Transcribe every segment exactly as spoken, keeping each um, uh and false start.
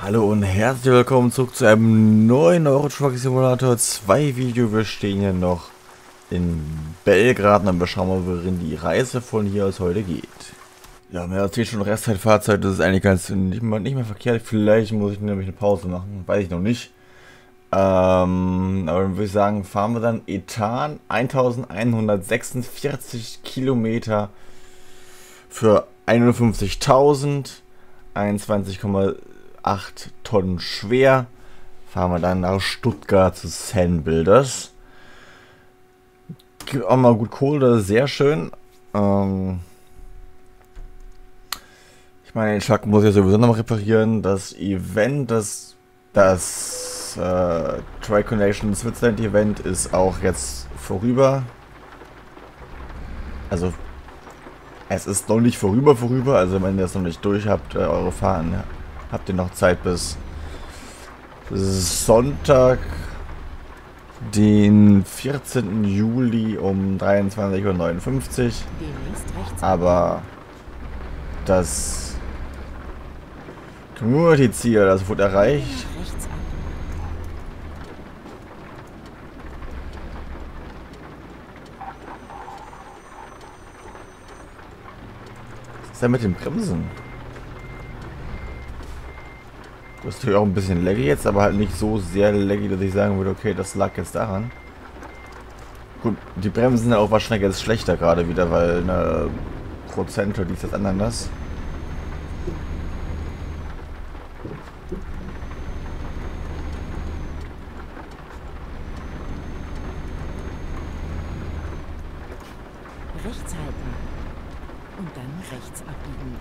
Hallo und herzlich willkommen zurück zu einem neuen Euro Truck Simulator zwei Video. Wir stehen hier noch in Belgrad und wir schauen mal, worin die Reise von hier aus heute geht. Ja, mehr als schon Restzeit-Fahrzeit, das ist eigentlich ganz nicht mehr, nicht mehr verkehrt. Vielleicht muss ich nämlich eine Pause machen, weiß ich noch nicht. Ähm, aber dann würde ich sagen, fahren wir dann Ethan elfhundertsechsundvierzig Kilometer für einundfünfzigtausend, einundzwanzig Komma acht Tonnen schwer. Fahren wir dann nach Stuttgart zu San Builders. Gibt auch mal gut Kohle, sehr schön. Ähm ich meine, den Truck muss ich sowieso noch mal reparieren. Das Event, das, das äh, Tri-Connection Switzerland Event ist auch jetzt vorüber. Also es ist noch nicht vorüber vorüber, also wenn ihr es noch nicht durch habt, äh, eure Fahren, habt ihr noch Zeit bis Sonntag, den vierzehnten Juli um dreiundzwanzig Uhr neunundfünfzig. Aber das Community-Ziel, das wurde erreicht. Was ist denn mit den Bremsen? Das ist natürlich auch ein bisschen laggy jetzt, aber halt nicht so sehr laggy, dass ich sagen würde, okay, das lag jetzt daran. Gut, die Bremsen sind auch wahrscheinlich jetzt schlechter gerade wieder, weil eine Prozente, die ist jetzt anders. Rechts halten und dann rechts abbiegen.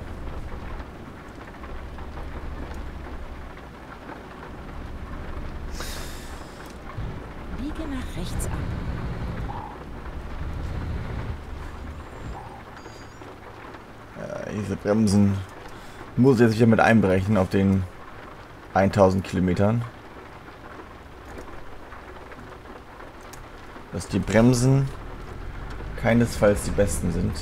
Biege nach rechts ab. Ja, diese Bremsen muss ich jetzt wieder mit einbrechen auf den tausend Kilometern. Dass die Bremsen keinesfalls die besten sind.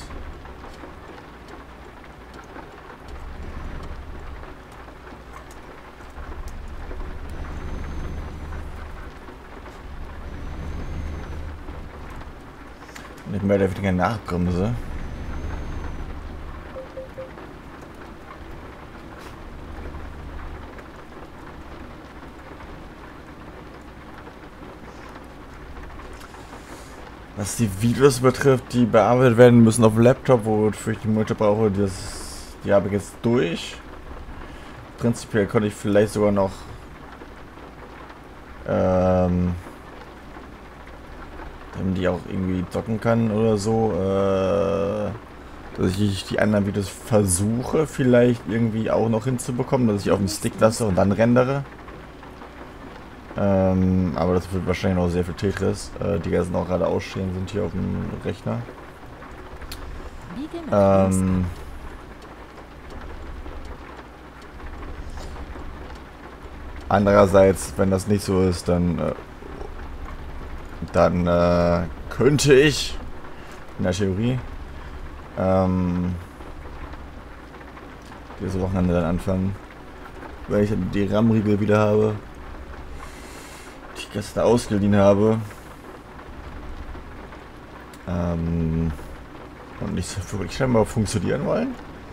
Nicht mehr der weniger Nachbremse. Was die Videos betrifft, die bearbeitet werden müssen auf dem Laptop, wofür ich die Mutter brauche, das, die habe ich jetzt durch. Prinzipiell konnte ich vielleicht sogar noch ähm, die auch irgendwie zocken kann oder so, äh, dass ich die anderen Videos versuche vielleicht irgendwie auch noch hinzubekommen, dass ich auf dem Stick lasse und dann rendere. Ähm, aber das wird wahrscheinlich noch sehr viel Tetris. Äh, die ganzen auch gerade ausstehen sind hier auf dem Rechner. Ähm, andererseits, wenn das nicht so ist, dann äh, dann äh, könnte ich in der Theorie ähm, dieses Wochenende dann anfangen, weil ich die RAM-Riegel wieder habe, die ich gestern ausgeliehen habe ähm, und nicht so wirklich scheinbar funktionieren wollen.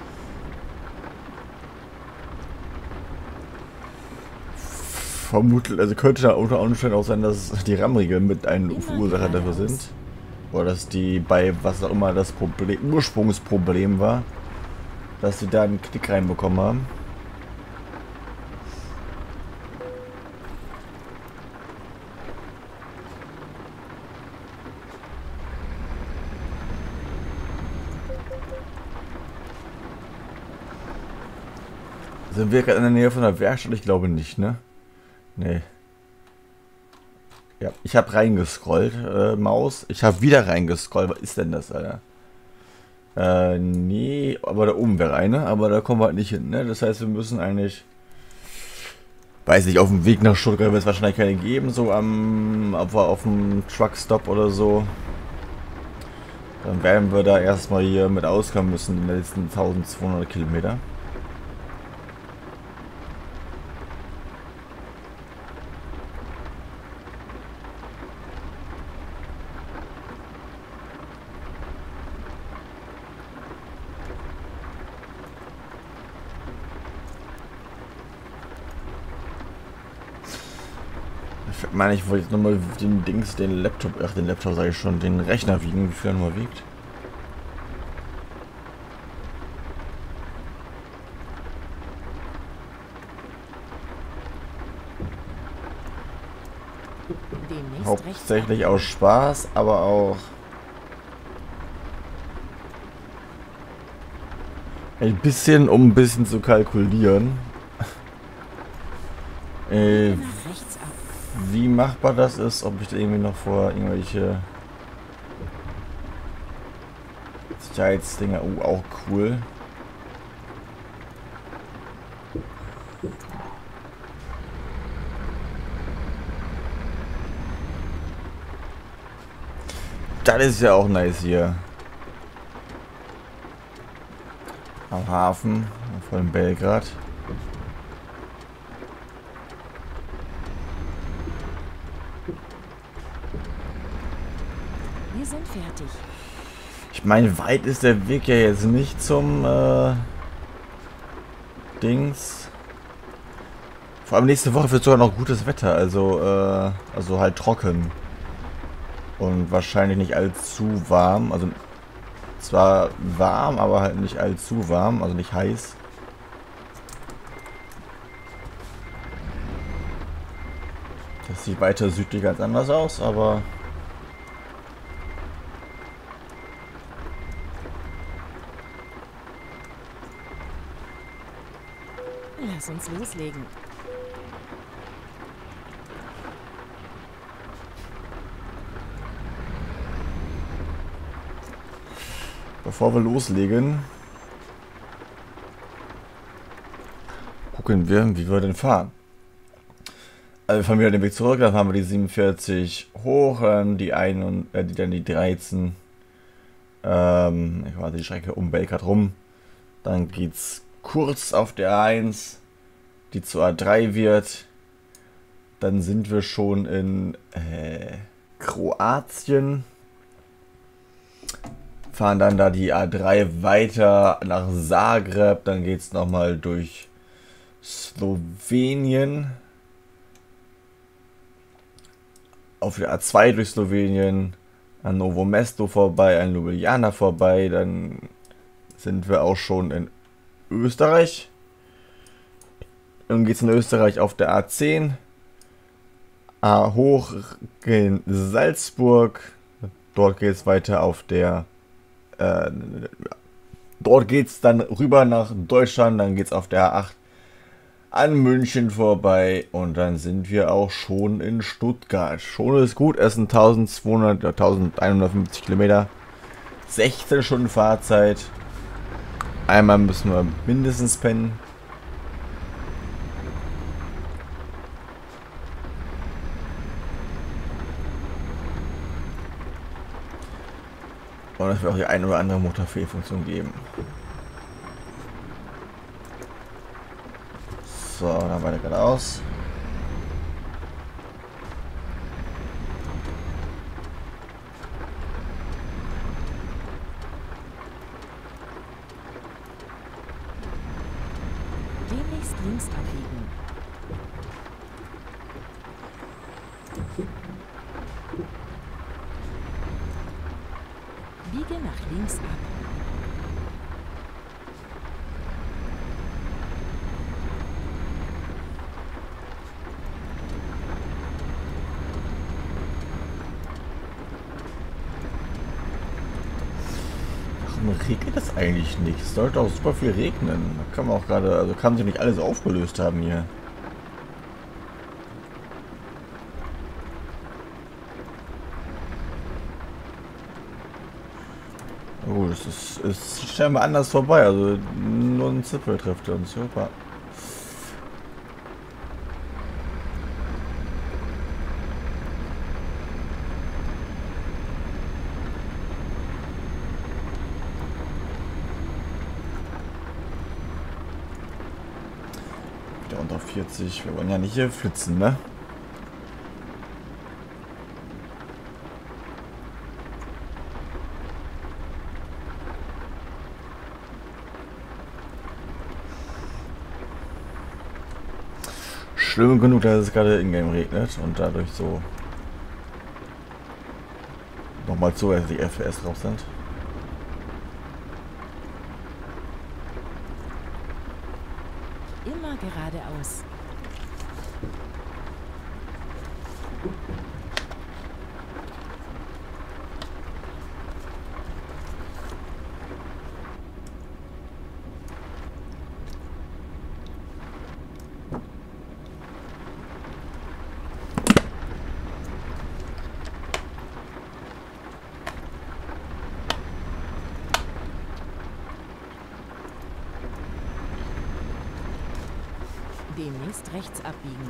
Vermutlich, also könnte da unter Umständen auch sein, dass die RAM-Riegel mit einem Verursacher dafür sind. Oder dass die bei was auch immer das Problem, Ursprungsproblem war, dass sie da einen Knick reinbekommen haben. Sind wir gerade in der Nähe von der Werkstatt? Ich glaube nicht, ne? Nee. Ja, ich habe reingescrollt, äh, Maus. Ich habe wieder reingescrollt. Was ist denn das, Alter? Äh, nee, aber da oben wäre eine, aber da kommen wir halt nicht hin, ne? Das heißt, wir müssen eigentlich... Weiß nicht, auf dem Weg nach Stuttgart wird es wahrscheinlich keine geben, so am... auf, auf dem Truckstop oder so. Dann werden wir da erstmal hier mit auskommen müssen, die letzten eintausendzweihundert Kilometer. Ich meine, ich wollte jetzt nochmal den Dings, den Laptop, ach den Laptop sage ich schon, den Rechner wiegen, wie viel er nur wiegt. Demnächst Hauptsächlich aus Spaß, aber auch ein bisschen, um ein bisschen zu kalkulieren. äh, nach rechts ab. wie machbar das ist, ob ich da irgendwie noch vor irgendwelche Sicherheitsdinger, oh, auch cool. Das ist ja auch nice hier. Am Hafen, vor dem Belgrad. Wir sind fertig. Ich meine, weit ist der Weg ja jetzt nicht zum äh, Dings. Vor allem nächste Woche wird sogar noch gutes Wetter, also äh, also halt trocken. Und wahrscheinlich nicht allzu warm. Also zwar warm, aber halt nicht allzu warm, also nicht heiß. Das sieht weiter südlich ganz anders aus, aber Lass uns loslegen. bevor wir loslegen, gucken wir, wie wir denn fahren. Also wir fahren wieder den Weg zurück, dann fahren wir die siebenundvierzig hoch, dann die ein und äh, die, dann die dreizehn, ähm, ich weiß die Strecke um Belgrad rum. Dann geht's kurz auf der A eins, die zur A drei wird. Dann sind wir schon in äh, Kroatien. Fahren dann da die A drei weiter nach Zagreb. Dann geht es nochmal durch Slowenien. Auf der A zwei durch Slowenien. An Novo Mesto vorbei, an Ljubljana vorbei. Dann sind wir auch schon in Österreich. Dann geht es in Österreich auf der A zehn. A hoch in Salzburg. Dort geht es weiter auf der äh, dort geht es dann rüber nach Deutschland. Dann geht es auf der A acht an München vorbei. Und dann sind wir auch schon in Stuttgart. Schon ist gut. Es sind eintausendzweihundert oder eintausendeinhundertfünfzig Kilometer. sechzehn Stunden Fahrzeit. Einmal müssen wir mindestens pennen. Und es wird auch die eine oder andere Motorfehlfunktion geben. So, dann weiter geradeaus. Demnächst links abbiegen. Biege nach links ab. Warum regnet das eigentlich nicht? Es sollte auch super viel regnen. Da kann man auch gerade, also kann sich nicht alles aufgelöst haben hier. Oh, das ist, ist scheinbar anders vorbei. Also nur ein Zipfel trifft uns. Super. Wieder unter vierzig. Wir wollen ja nicht hier flitzen, ne? schlimm genug, dass es gerade in-game regnet und dadurch so nochmal zusätzlich F P S drauf sind. Immer geradeaus. Demnächst rechts abbiegen.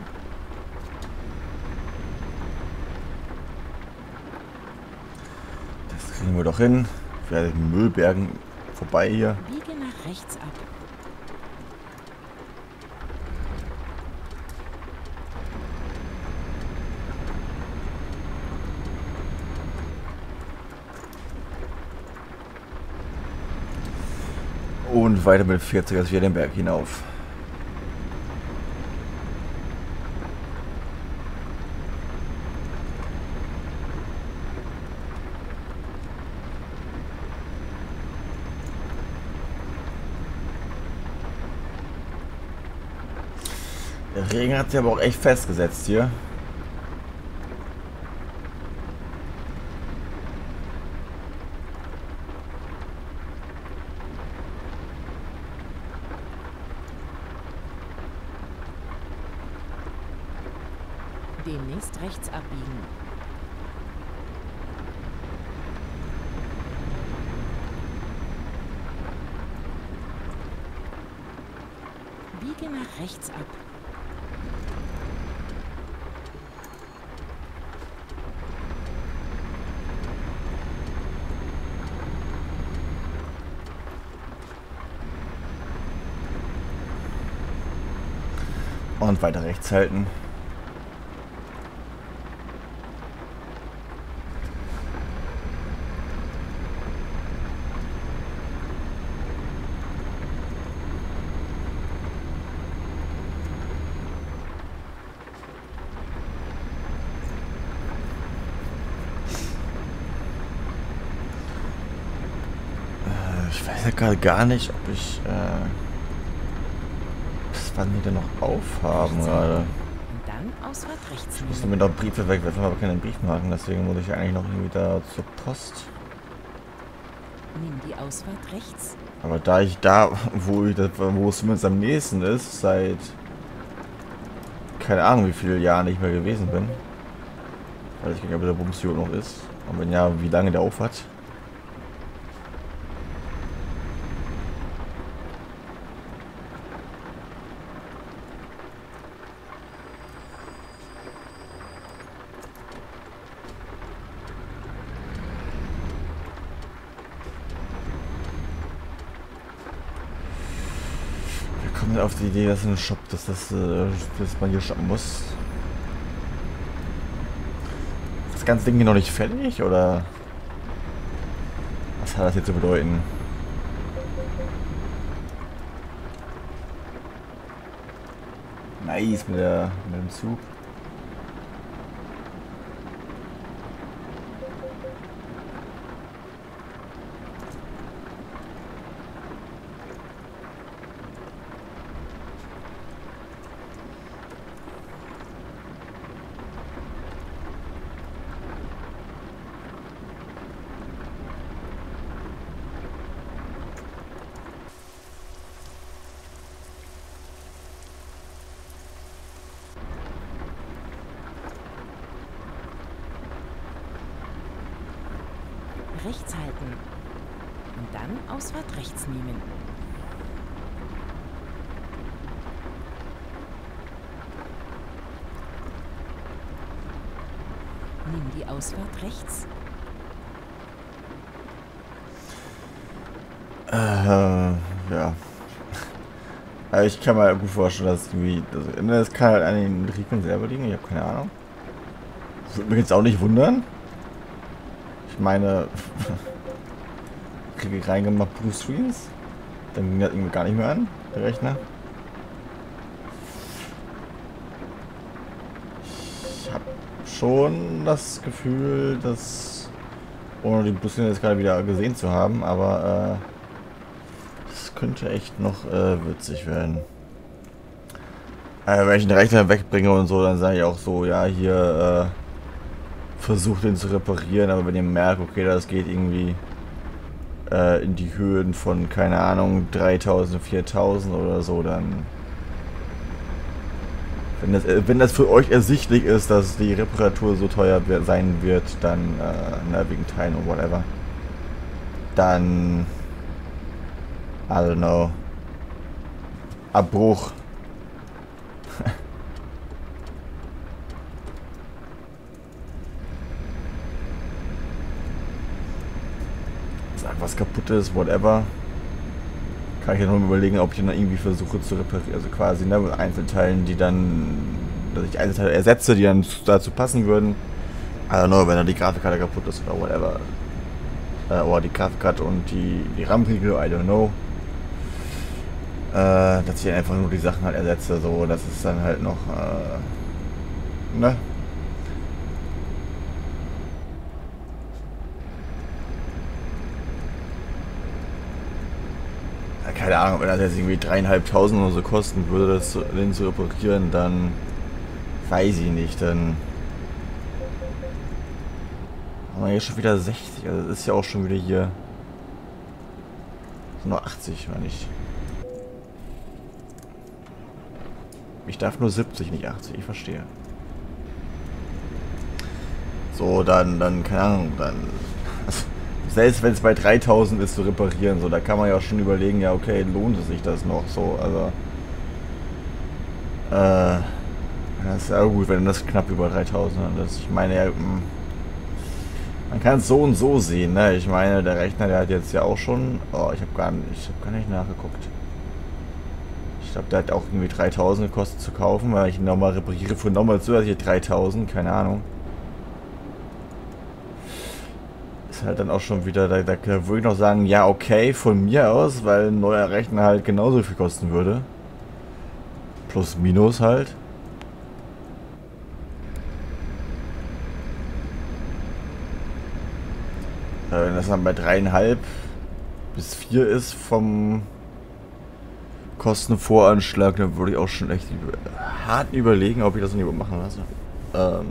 Das kriegen wir doch hin. Ich werde den Müllbergen vorbei hier. Biege nach rechts ab. Und weiter mit vierzig, also wieder den Berg hinauf. Der Regen hat sich aber auch echt festgesetzt hier. Demnächst rechts abbiegen. Biege nach rechts ab. Und weiter rechts halten. Ich weiß ja gerade gar nicht, ob ich äh, bis wann die denn noch aufhaben gerade. Und dann Ausfahrt rechts Ich muss nehmen. damit auch Briefe wegwerfen, aber keine Briefmarken, deswegen muss ich eigentlich noch irgendwie da zur Post. Nimm die Ausfahrt rechts. Aber da ich da, wo ich das, wo es zumindest am nächsten ist, seit keine Ahnung wie viele Jahren nicht mehr gewesen bin. Weiß ich gar nicht, ob der Bums hier noch ist. Und wenn ja, wie lange der auf hat. Kommt auf die Idee, dass ein Shop, dass das, äh, dass man hier shoppen muss. Ist das ganze Ding hier noch nicht fertig oder was hat das jetzt zu bedeuten? Nice mit der mit dem Zug. Rechts halten. Und dann Ausfahrt rechts nehmen. Nimm die Ausfahrt rechts. Äh, ja. Also ich kann mir gut vorstellen, dass irgendwie. Das, das kann halt an den Regeln selber liegen, ich habe keine Ahnung. Das würde mich jetzt auch nicht wundern. Ich meine, kriege ich reingemacht Blue Screens, dann ging das irgendwie gar nicht mehr an, der Rechner. ich habe schon das Gefühl, dass, ohne die Busse jetzt gerade wieder gesehen zu haben, aber äh, das könnte echt noch äh, witzig werden. Äh, wenn ich den Rechner wegbringe und so, dann sage ich auch so, ja, hier äh, versucht den zu reparieren, aber wenn ihr merkt, okay, das geht irgendwie äh, in die Höhen von, keine Ahnung, dreitausend, viertausend oder so, dann, wenn das, äh, wenn das für euch ersichtlich ist, dass die Reparatur so teuer sein wird, dann, äh, na, wegen Teilen und whatever, dann, I don't know, Abbruch. Was kaputt ist, whatever. Kann ich ja noch überlegen, ob ich dann irgendwie versuche zu reparieren, also quasi ne, mit Einzelteilen, die dann, dass ich Einzelteile ersetze, die dann dazu passen würden. I don't know, wenn dann die Grafikkarte kaputt ist oder whatever. Äh, oder die Grafikkarte und die, die RAM-Riegel, I don't know. Äh, dass ich einfach nur die Sachen halt ersetze, so, das ist dann halt noch, äh, ne? Keine Ahnung, wenn das jetzt irgendwie dreieinhalbtausend oder so kosten würde, das zu, den zu reparieren, dann weiß ich nicht, dann haben wir hier schon wieder sechzig, also das ist ja auch schon wieder hier nur achtzig, meine ich. Ich darf nur siebzig, nicht achtzig, ich verstehe. So, dann, dann, keine Ahnung, dann... Selbst wenn es bei dreitausend ist zu reparieren, so, da kann man ja auch schon überlegen, ja okay, lohnt es sich das noch, so, also, äh, das ist ja gut, wenn das knapp über dreitausend ist. Ich meine, ja, man kann es so und so sehen, ne, ich meine, der Rechner, der hat jetzt ja auch schon, oh, ich habe gar nicht, ich habe gar nicht nachgeguckt. Ich glaube, der hat auch irgendwie dreitausend gekostet zu kaufen, weil ich ihn nochmal repariere für nochmal zusätzlich dreitausend, keine Ahnung. Halt dann auch schon wieder, da, da würde ich noch sagen, ja okay, von mir aus, weil ein neuer Rechner halt genauso viel kosten würde. Plus minus halt. Äh, wenn das dann bei dreieinhalb bis vier ist vom Kostenvoranschlag, dann würde ich auch schon echt über, hart überlegen, ob ich das nicht machen lasse. Ähm...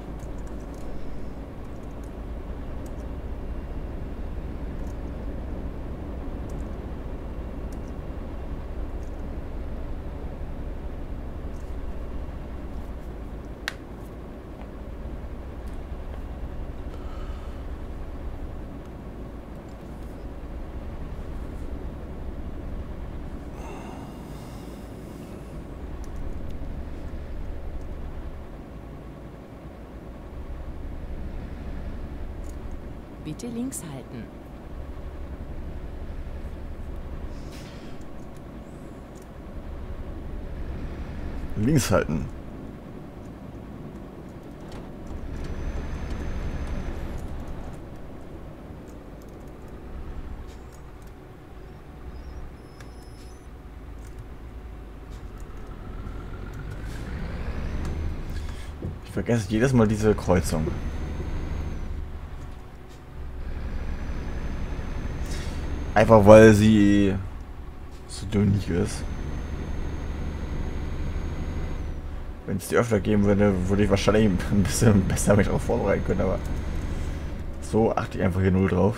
Bitte links halten. Links halten. Ich vergesse jedes Mal diese Kreuzung. Einfach weil sie so unique ist. Wenn es die öfter geben würde, würde ich wahrscheinlich ein bisschen besser mich darauf vorbereiten können, aber so achte ich einfach hier null drauf.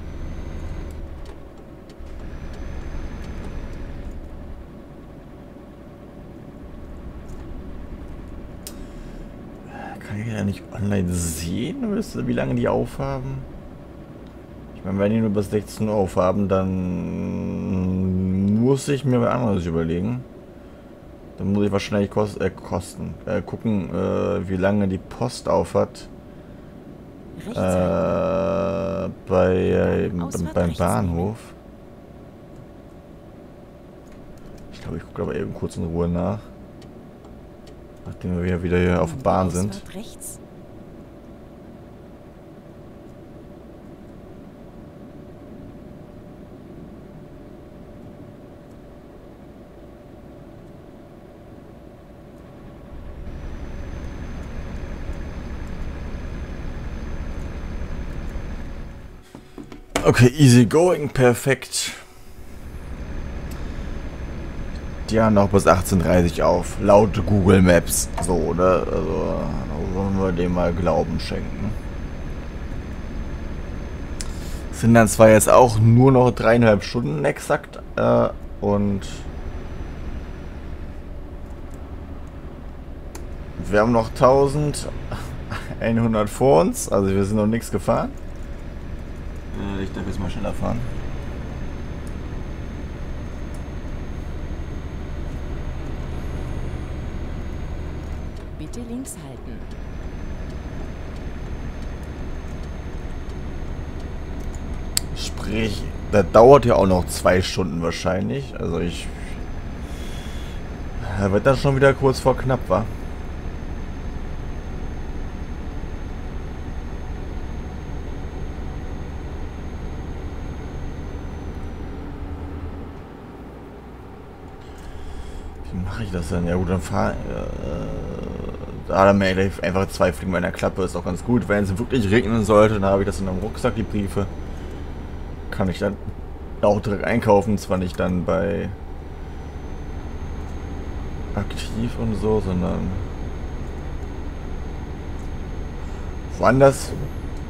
Kann ich ja nicht online sehen, wie lange die aufhaben? Ich meine, wenn die nur bis sechzehn Uhr aufhaben, dann muss ich mir was anderes überlegen. Dann muss ich wahrscheinlich kost, äh, kosten, äh, gucken, äh, wie lange die Post auf hat. Äh, bei, äh, beim Bahnhof. Ich glaube, ich gucke aber eben kurz in Ruhe nach. Nachdem wir wieder hier auf der Bahn sind. Rechts. Okay, easy going, perfekt. Die haben noch bis achtzehn Uhr dreißig auf, laut Google Maps. So, ne? Also, da wollen wir dem mal Glauben schenken. Sind dann zwar jetzt auch nur noch dreieinhalb Stunden exakt, äh, und wir haben noch eintausendeinhundert vor uns, also wir sind noch nichts gefahren. Äh, ich darf jetzt mal schneller fahren. Bitte links halten. Sprich, das dauert ja auch noch zwei Stunden wahrscheinlich. Also ich... Da wird dann schon wieder kurz vor knapp, wa? Wie mache ich das denn? Ja gut, dann fahr... Äh, da haben wir einfach zwei Fliegen bei einer Klappe. Ist auch ganz gut. Wenn es wirklich regnen sollte, dann habe ich das in einem Rucksack, die Briefe. Kann ich dann auch direkt einkaufen. Zwar nicht dann bei aktiv und so, sondern woanders.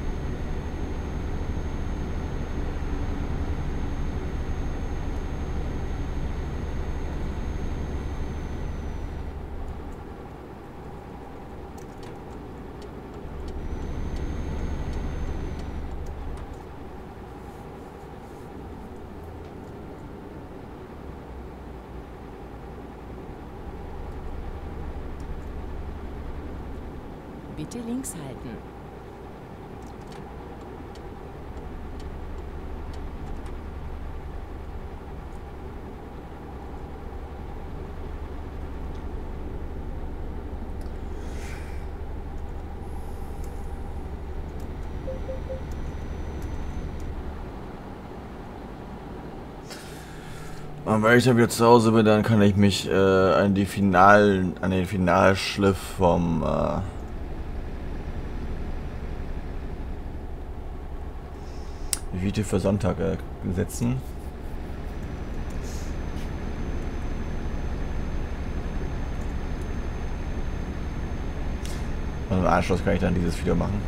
Bitte links halten. Und wenn ich dann wieder zu Hause bin, dann kann ich mich äh, an die Finalen, an den Finalschliff vom äh, Video für Sonntag äh, setzen. Und im Anschluss kann ich dann dieses Video machen.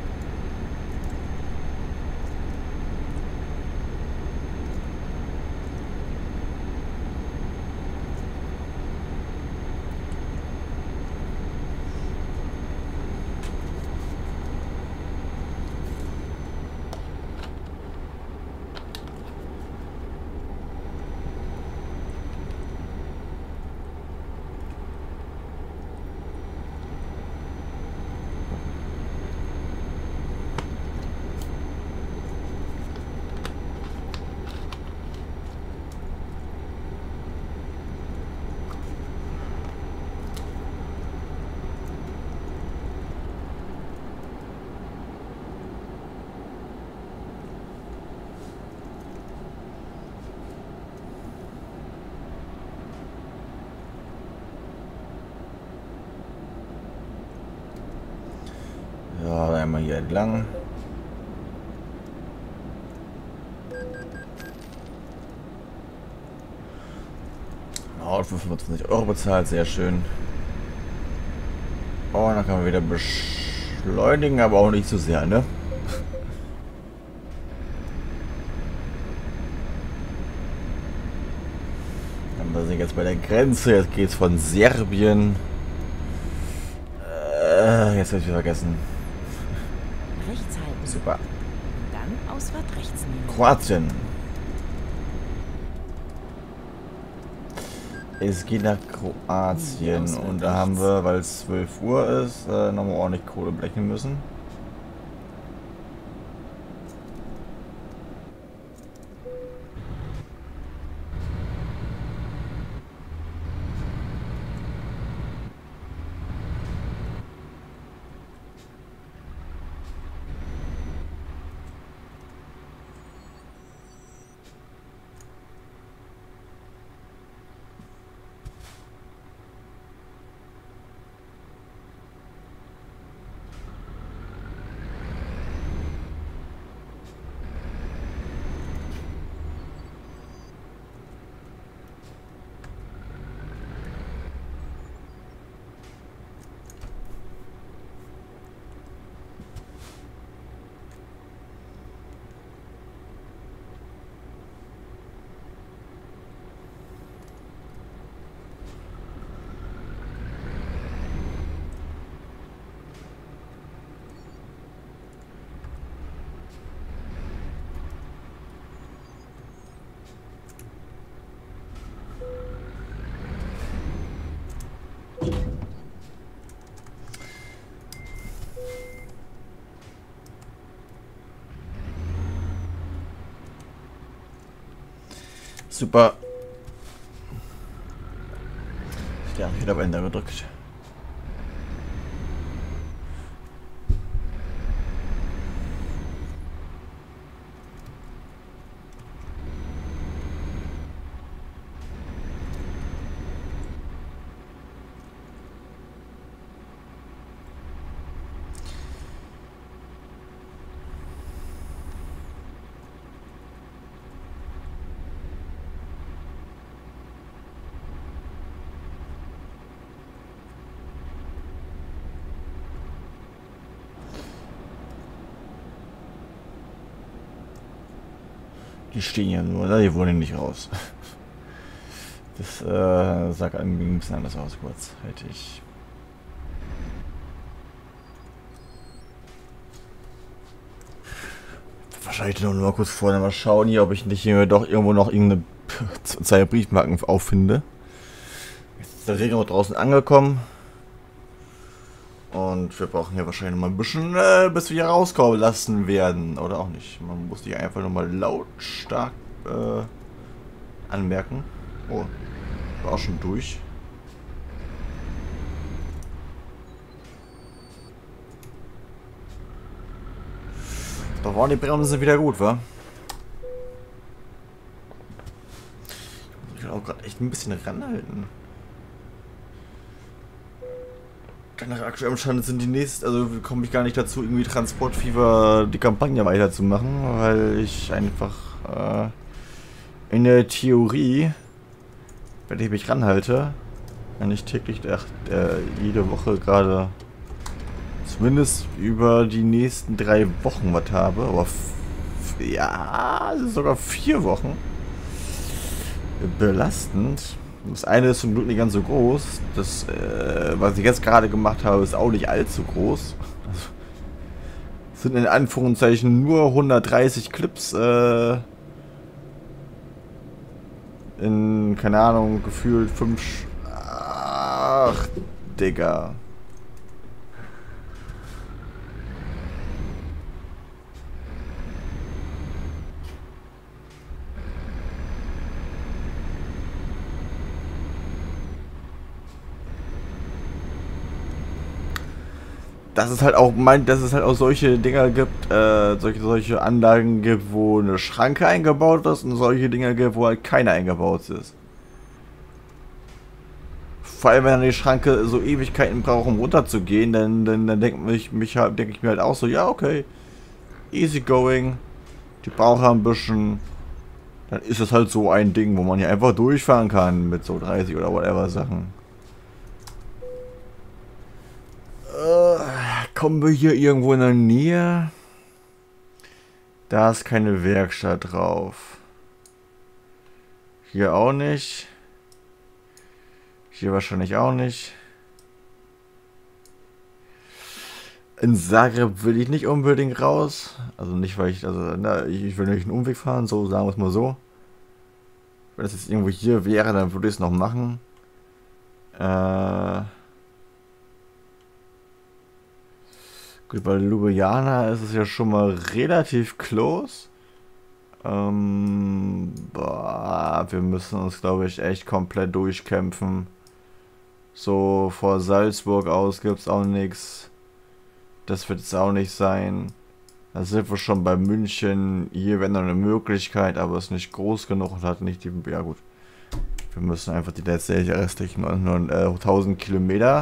Ja, einmal hier entlang. Oh, für fünfundzwanzig Euro bezahlt, sehr schön. Oh, dann kann man wieder beschleunigen, aber auch nicht so sehr, ne? Dann sind wir jetzt bei der Grenze, jetzt geht's von Serbien. Äh, jetzt habe ich wieder vergessen. Rechts halten. Super. Und dann Ausfahrt rechts nehmen. Kroatien. Es geht nach Kroatien und da haben wir, weil es zwölf Uhr ist, äh, nochmal ordentlich Kohle blechen müssen. Super. Ja, ich habe Enter gedrückt. Die stehen ja nur, ne? Die wollen nicht raus. Das äh, sagt irgendwie ein bisschen anders aus, kurzzeitig. Wahrscheinlich noch mal kurz vorher mal schauen hier, ob ich nicht hier doch irgendwo noch irgendeine Zeile Briefmarken auffinde. Jetzt ist der Regen auch draußen angekommen. Und wir brauchen hier wahrscheinlich noch mal ein bisschen, äh, bis wir hier rauskommen lassen werden. Oder auch nicht. Man muss die einfach noch mal lautstark äh, anmerken. Oh, war auch schon durch. Da waren die Bremsen wieder gut, wa? Ich muss auch gerade echt ein bisschen ranhalten. Nach aktuellem Stand sind die nächsten, also komme ich gar nicht dazu, irgendwie Transportfieber die Kampagne weiterzumachen, weil ich einfach äh, in der Theorie, wenn ich mich ranhalte, wenn ich täglich, ach, äh, jede Woche gerade zumindest über die nächsten drei Wochen was habe, aber ja, sogar vier Wochen belastend. Das eine ist zum Glück nicht ganz so groß. Das, äh, was ich jetzt gerade gemacht habe, ist auch nicht allzu groß. Also, sind in Anführungszeichen nur hundertdreißig Clips äh, in, keine Ahnung, gefühlt fünf... Ach, Digga. Dass es halt auch meint, dass es halt auch solche Dinger gibt, äh, solche, solche Anlagen gibt, wo eine Schranke eingebaut ist und solche Dinger gibt, wo halt keine eingebaut ist. Vor allem, wenn dann die Schranke so Ewigkeiten braucht, um runterzugehen, dann, dann, dann denke ich, mich halt, denk ich mir halt auch so, ja okay, easy going, die braucht ein bisschen, dann ist es halt so ein Ding, wo man hier einfach durchfahren kann mit so dreißig oder whatever Sachen. Kommen wir hier irgendwo in der Nähe? Da ist keine Werkstatt drauf. Hier auch nicht. Hier wahrscheinlich auch nicht. In Zagreb will ich nicht unbedingt raus. Also nicht, weil ich, also na, ich will nicht einen Umweg fahren, so sagen wir es mal so. Wenn es jetzt irgendwo hier wäre, dann würde ich es noch machen. Äh... Gut, bei Ljubljana ist es ja schon mal relativ close. Ähm, boah, wir müssen uns, glaube ich, echt komplett durchkämpfen. So, vor Salzburg aus gibt es auch nichts. Das wird es auch nicht sein. Da sind wir schon bei München. Hier wäre noch eine Möglichkeit, aber ist nicht groß genug und hat nicht die... Ja gut. Wir müssen einfach die letzte restlichen äh, tausend Kilometer...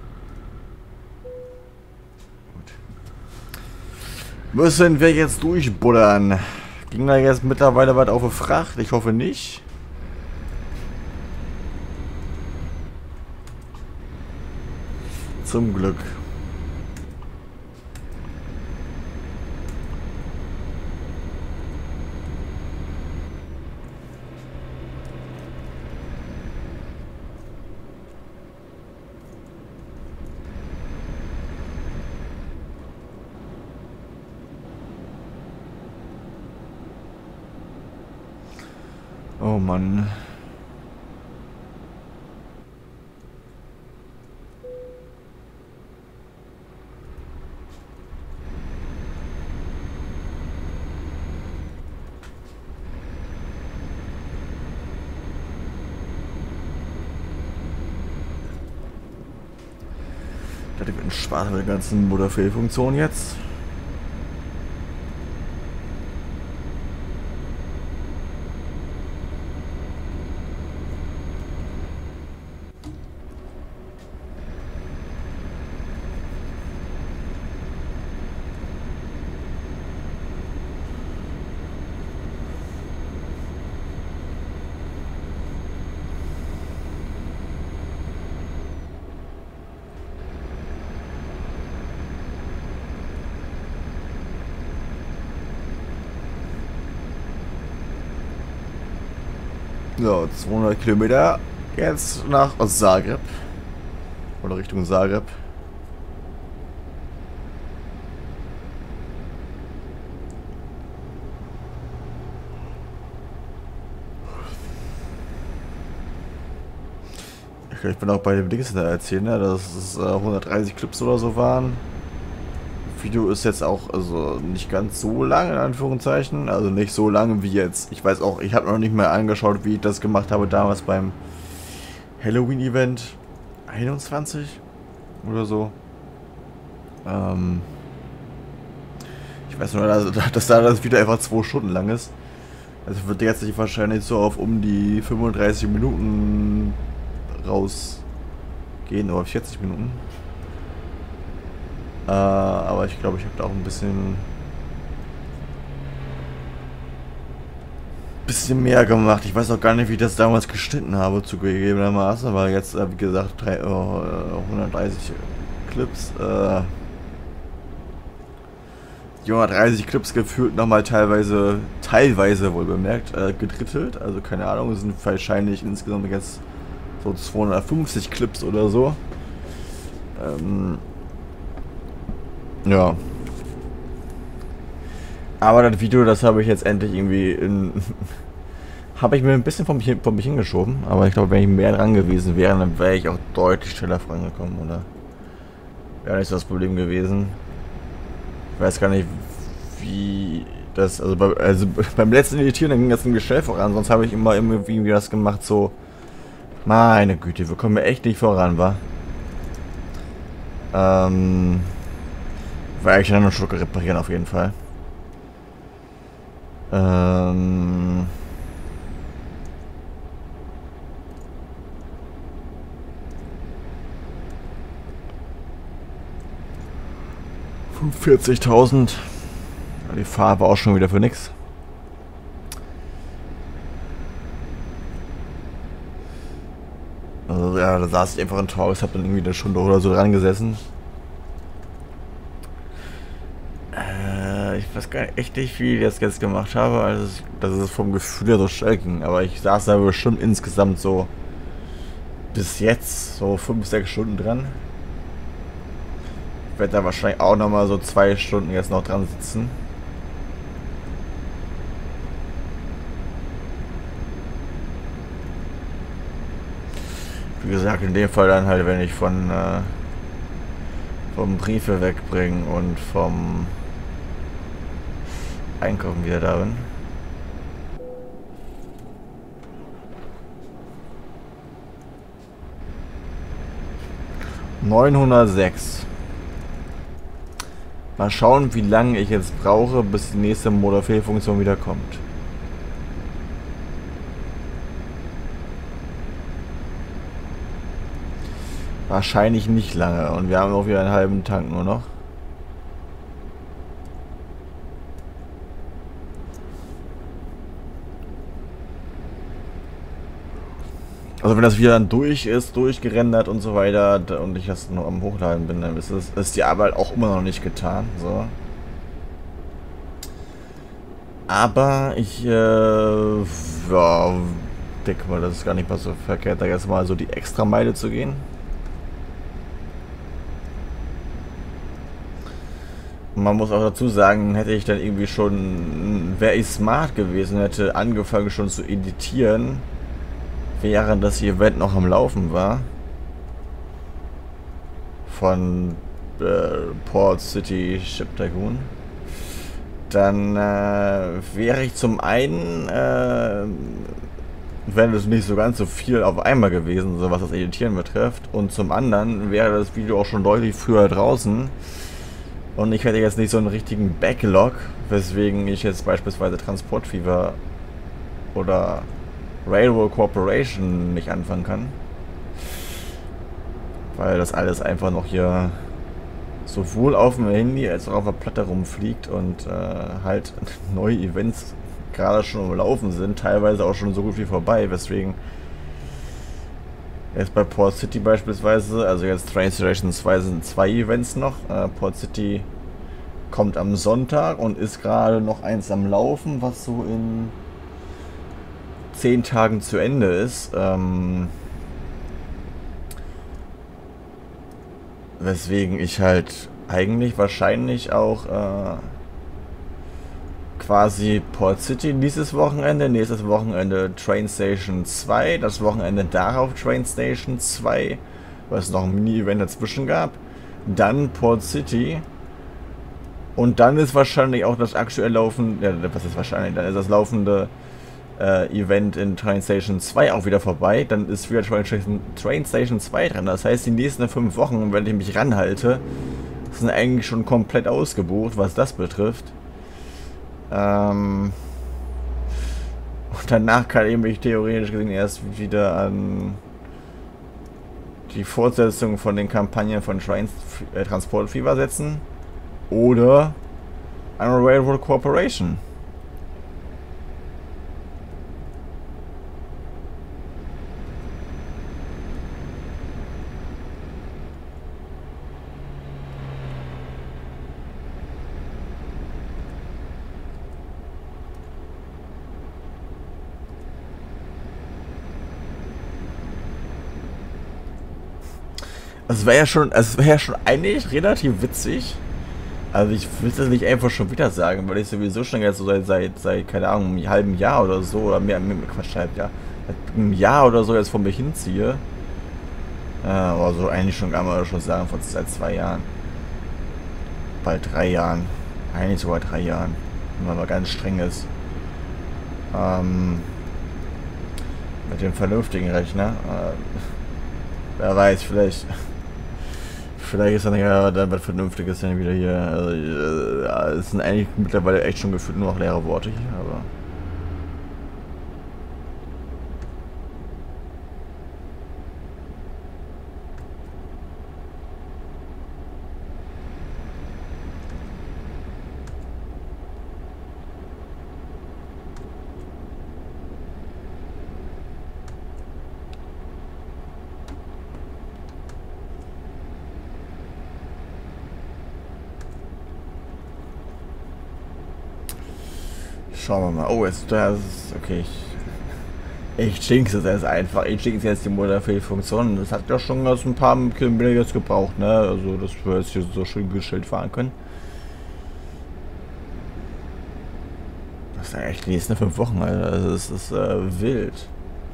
Müssen wir jetzt durchbuddern. Ging da jetzt mittlerweile weit auf die Fracht? Ich hoffe nicht. Zum Glück. Oh Mann. Das wird ein Spaß mit der ganzen Mutterfehlfunktion jetzt. So, zweihundert Kilometer jetzt nach Zagreb. Oder Richtung Zagreb. Ich bin auch bei dem Dings da erzählen, ne, dass es äh, hundertdreißig Clips oder so waren. Video ist jetzt auch also nicht ganz so lang in Anführungszeichen, also nicht so lange wie jetzt. Ich weiß auch, ich habe noch nicht mehr angeschaut, wie ich das gemacht habe damals beim Halloween Event einundzwanzig oder so. Ähm ich weiß nur, dass, dass da das Video einfach zwei Stunden lang ist. Also wird jetzt sich wahrscheinlich so auf um die fünfunddreißig Minuten rausgehen, oder vierzig Minuten. Äh, aber ich glaube, ich habe da auch ein bisschen bisschen mehr gemacht. Ich weiß auch gar nicht, wie ich das damals geschnitten habe, zugegebenermaßen, weil jetzt, äh, wie gesagt, drei, oh, hundertdreißig Clips, äh, die hundertdreißig Clips gefühlt nochmal teilweise, teilweise wohl bemerkt, äh, gedrittelt. Also keine Ahnung, es sind wahrscheinlich insgesamt jetzt so zweihundertfünfzig Clips oder so. Ähm, Ja. Aber das Video, das habe ich jetzt endlich irgendwie in... habe ich mir ein bisschen von mich, von mich hingeschoben. Aber ich glaube, wenn ich mehr dran gewesen wäre, dann wäre ich auch deutlich schneller vorangekommen, oder? Wäre nicht so das Problem gewesen. Ich weiß gar nicht, wie das... Also, bei, also beim letzten Editieren, dann ging das ein schnell voran. Sonst habe ich immer irgendwie das gemacht, so... Meine Güte, wir kommen ja echt nicht voran, wa? Ähm... Weil ich dann noch Schlucke reparieren auf jeden Fall. Ähm fünfundvierzigtausend. Die Fahrt war auch schon wieder für nix. Also ja, da saß ich einfach in Taus, hab dann irgendwie eine Stunde oder so dran gesessen. Ich weiß gar nicht, echt nicht, wie ich das jetzt gemacht habe, also dass es vom Gefühl her so schnell ging. Aber ich saß da bestimmt insgesamt so bis jetzt so fünf, sechs Stunden dran. Ich werde da wahrscheinlich auch nochmal so zwei Stunden jetzt noch dran sitzen. Wie gesagt, in dem Fall dann halt, wenn ich von äh, vom Briefe wegbringen und vom Einkaufen wieder da bin. neunhundertsechs. Mal schauen, wie lange ich jetzt brauche, bis die nächste Motorfehlfunktion wieder kommt. Wahrscheinlich nicht lange und wir haben auch wieder einen halben Tank nur noch. Also wenn das wieder dann durch ist, durchgerendert und so weiter und ich das nur am Hochladen bin, dann ist, es, ist die Arbeit auch immer noch nicht getan. So. Aber ich äh, ja, denke mal, das ist gar nicht mal so verkehrt, da jetzt mal so die extra Meile zu gehen. Man muss auch dazu sagen, hätte ich dann irgendwie schon, wäre ich smart gewesen, hätte angefangen schon zu editieren, während das Event noch am Laufen war. Von äh, Port City Ship Tycoon. Dann äh, wäre ich zum einen äh, wäre es nicht so ganz so viel auf einmal gewesen, so was das Editieren betrifft. Und zum anderen wäre das Video auch schon deutlich früher draußen. Und ich hätte jetzt nicht so einen richtigen Backlog, weswegen ich jetzt beispielsweise Transport Fever oder Railroad Corporation nicht anfangen kann. Weil das alles einfach noch hier sowohl auf dem Handy als auch auf der Platte rumfliegt und äh, halt neue Events gerade schon am Laufen sind, teilweise auch schon so gut wie vorbei, weswegen jetzt bei Port City beispielsweise, also jetzt Train Station zwei sind zwei Events noch. Äh, Port City kommt am Sonntag und ist gerade noch eins am Laufen, was so in zehn Tagen zu Ende ist. Ähm, weswegen ich halt eigentlich wahrscheinlich auch äh, quasi Port City dieses Wochenende, nächstes Wochenende Train Station zwei, das Wochenende darauf Train Station zwei, weil es noch ein Mini-Event dazwischen gab, dann Port City und dann ist wahrscheinlich auch das aktuell laufende, ja, was ist wahrscheinlich, dann ist das laufende äh, Event in Train Station zwei auch wieder vorbei, dann ist wieder Train Station, Train Station zwei dran, das heißt die nächsten fünf Wochen, wenn ich mich ranhalte, sind eigentlich schon komplett ausgebucht, was das betrifft. Ähm und danach kann ich mich theoretisch gesehen erst wieder an die Fortsetzung von den Kampagnen von Trans äh, Transport Fever setzen oder an Railroad Corporation. Es wäre ja schon, es wäre ja schon eigentlich relativ witzig. Also ich will das nicht einfach schon wieder sagen, weil ich sowieso schon jetzt so seit, seit, seit keine Ahnung, einem halben Jahr oder so, oder mehr, mehr Quatsch, halb Jahr, seit einem Jahr oder so jetzt vor mir hinziehe. Äh, aber so eigentlich schon, kann man schon sagen, von seit zwei Jahren. Bald drei Jahren. Eigentlich sogar drei Jahren. Wenn man mal ganz streng ist. Ähm, mit dem vernünftigen Rechner. Äh, wer weiß, vielleicht... Vielleicht ist dann ja dann was Vernünftiges dann wieder hier. Also, äh, es sind eigentlich mittlerweile echt schon gefühlt nur noch leere Worte hier, aber. Schauen wir mal. Oh, jetzt das ist okay. Ich, ich jinx es jetzt einfach. Ich jinx jetzt die Motorfehlfunktion. Das hat ja schon aus ein paar Kilometer jetzt gebraucht, ne? Also, dass wir jetzt hier so schön gestellt fahren können. Das ist ja echt die nächsten fünf Wochen, Alter. Also, das ist äh, wild.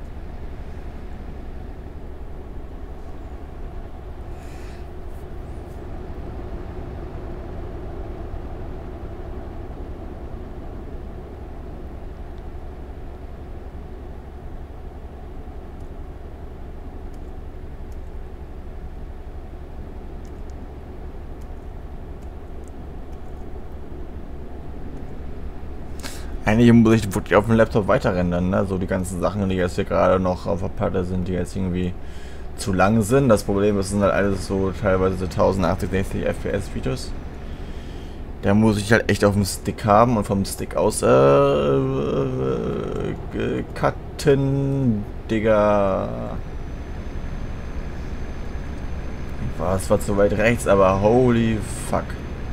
Eigentlich muss ich wirklich auf dem Laptop weiter rendern, ne? So die ganzen Sachen, die jetzt hier gerade noch auf der Platte sind, die jetzt irgendwie zu lang sind. Das Problem ist, es sind halt alles so teilweise tausendachtzig, sechzig F P S Videos. Da muss ich halt echt auf dem Stick haben und vom Stick aus äh, äh, cutten, Digga. War es zwar zu weit rechts, aber holy fuck.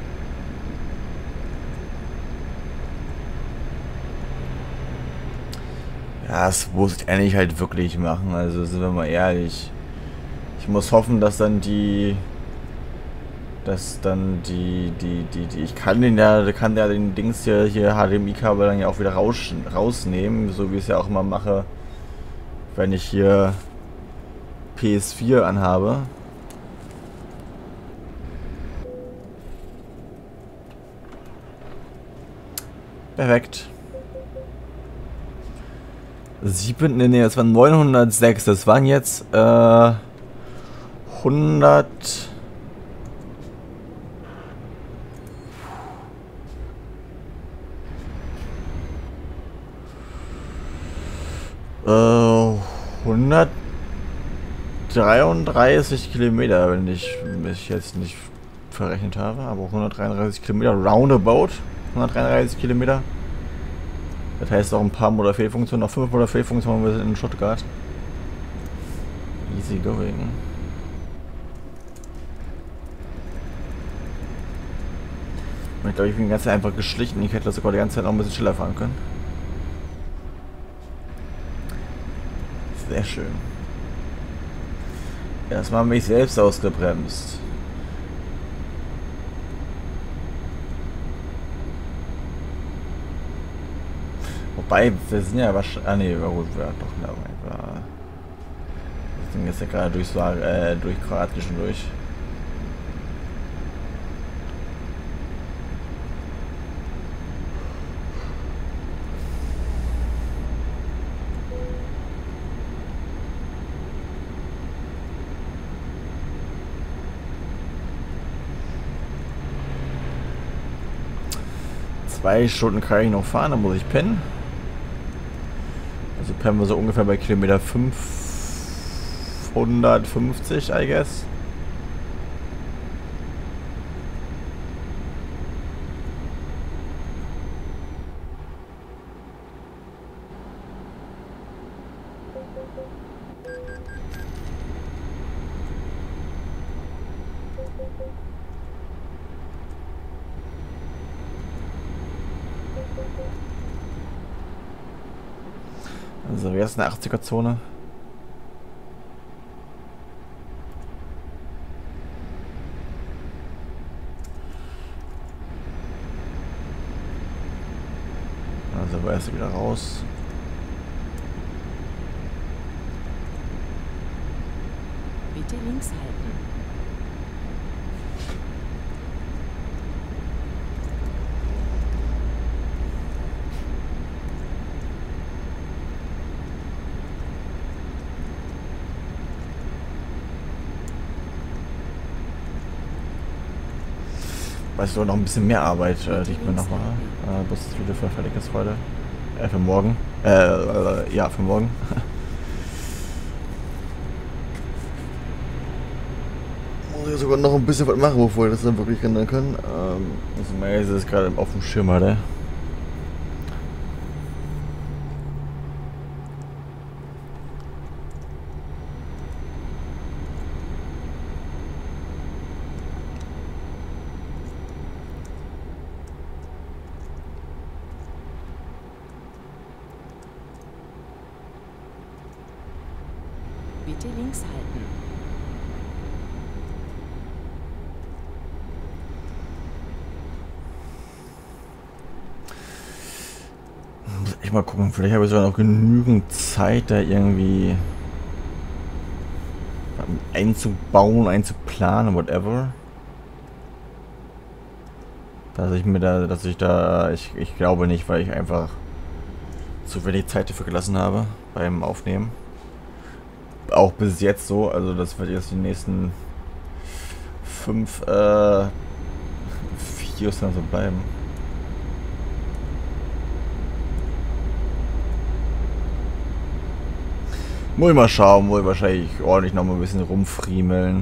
Ja, das muss ich eigentlich halt wirklich machen, also sind wir mal ehrlich. Ich muss hoffen, dass dann die... Dass dann die... die, die, die ich kann den ja, kann ja den Dings hier, hier H D M I-Kabel dann ja auch wieder raus, rausnehmen, so wie ich es ja auch immer mache, wenn ich hier P S vier anhabe. Perfekt. Sieben, nee, nee, das waren neunhundertsechs. Das waren jetzt äh, hundert. Äh, hundertdreiunddreißig Kilometer, wenn ich mich jetzt nicht verrechnet habe, aber hundertdreiunddreißig Kilometer, roundabout, hundertdreiunddreißig Kilometer. Das heißt auch ein paar Modellfehlfunktionen, noch fünf Modellfehlfunktionen, wir sind in Stuttgart. Easy going. Ich glaube, ich bin die ganze Zeit einfach geschlichen. Ich hätte sogar die ganze Zeit noch ein bisschen schneller fahren können. Sehr schön. Erstmal mich selbst ausgebremst. Wobei, wir sind ja wahrscheinlich. Ah, ne, war gut, ja, doch, ne, war. Das Ding ist ja gerade durch, äh, durch Kroatien schon durch. Zwei Stunden kann ich noch fahren, dann muss ich pennen. Also pennen wir so ungefähr bei Kilometer fünfhundertfünfzig, I guess. Also, wir sind in der achtziger-Zone. Also, war erst wieder raus. Bitte links halten. Weißt du, noch ein bisschen mehr Arbeit äh, liegt mir noch mal. Äh, bis das Video für fertig ist heute. Äh, für morgen. Äh, äh ja, für morgen. Muss ich sogar noch ein bisschen was machen, bevor ich das dann wirklich ändern kann. Ähm, also, mein ist es gerade auf dem Schirm, Alter. Bitte links halten. Muss ich mal gucken, vielleicht habe ich sogar noch genügend Zeit, da irgendwie einzubauen, einzuplanen, whatever. Dass ich mir da, dass ich da, ich, ich glaube nicht, weil ich einfach zu wenig Zeit dafür gelassen habe beim Aufnehmen. Auch bis jetzt so, also das wird jetzt die nächsten fünf äh, Videos dann so bleiben. Muss ich mal schauen, muss ich wahrscheinlich ordentlich noch mal ein bisschen rumfriemeln.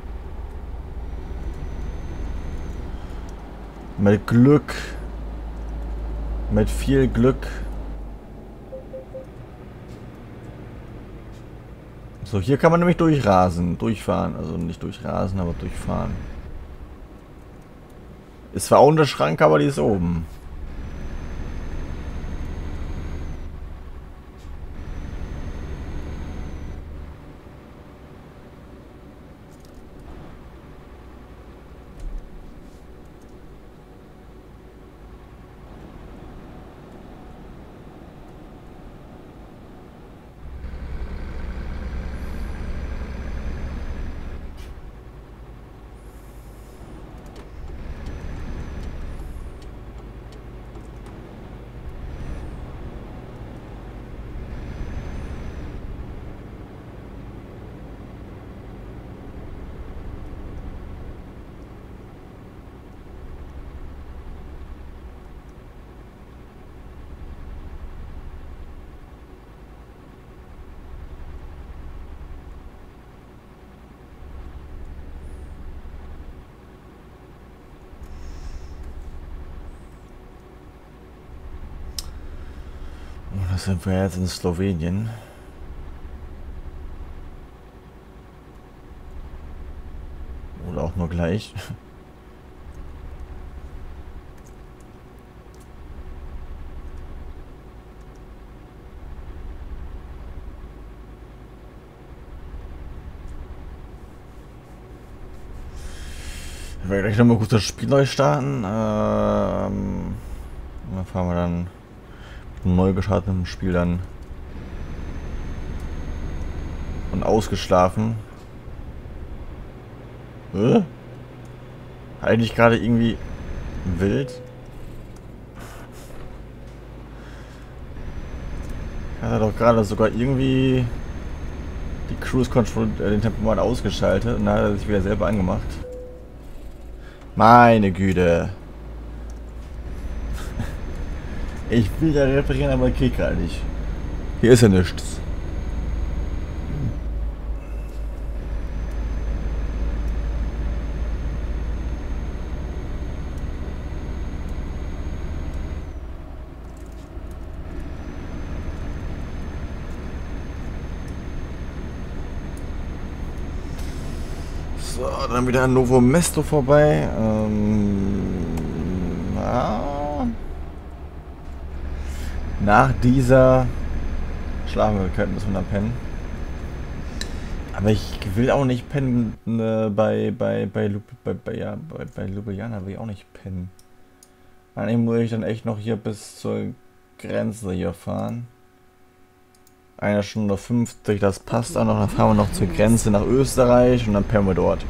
Mit Glück, mit viel Glück. So, hier kann man nämlich durchrasen, durchfahren, also nicht durchrasen, aber durchfahren. Ist zwar ohne Schrank, aber die ist oben. Was sind wir jetzt in Slowenien? Oder auch nur gleich. Ich werde gleich nochmal kurz das Spiel neu starten. Ähm, dann fahren wir dann mit einem neu gestarteten Spiel dann und ausgeschlafen. Äh? Eigentlich gerade irgendwie wild. Hat er doch gerade sogar irgendwie die Cruise Control, äh, den Tempomat ausgeschaltet und dann hat er sich wieder selber angemacht. Meine Güte. Ich will ja reparieren, aber krieg gerade nicht. Hier ist ja nichts. So, dann wieder an Novo Mesto vorbei. Ähm, ja. Nach dieser Schlafmöglichkeit müssen wir dann pennen. Aber ich will auch nicht pennen äh, bei, bei, bei, Lub bei, bei, ja, bei, bei Ljubljana will ich auch nicht pennen. Eigentlich muss ich dann echt noch hier bis zur Grenze hier fahren. Eine Stunde fünfzig, das passt auch noch. Dann fahren wir noch zur Grenze nach Österreich und dann pennen wir dort.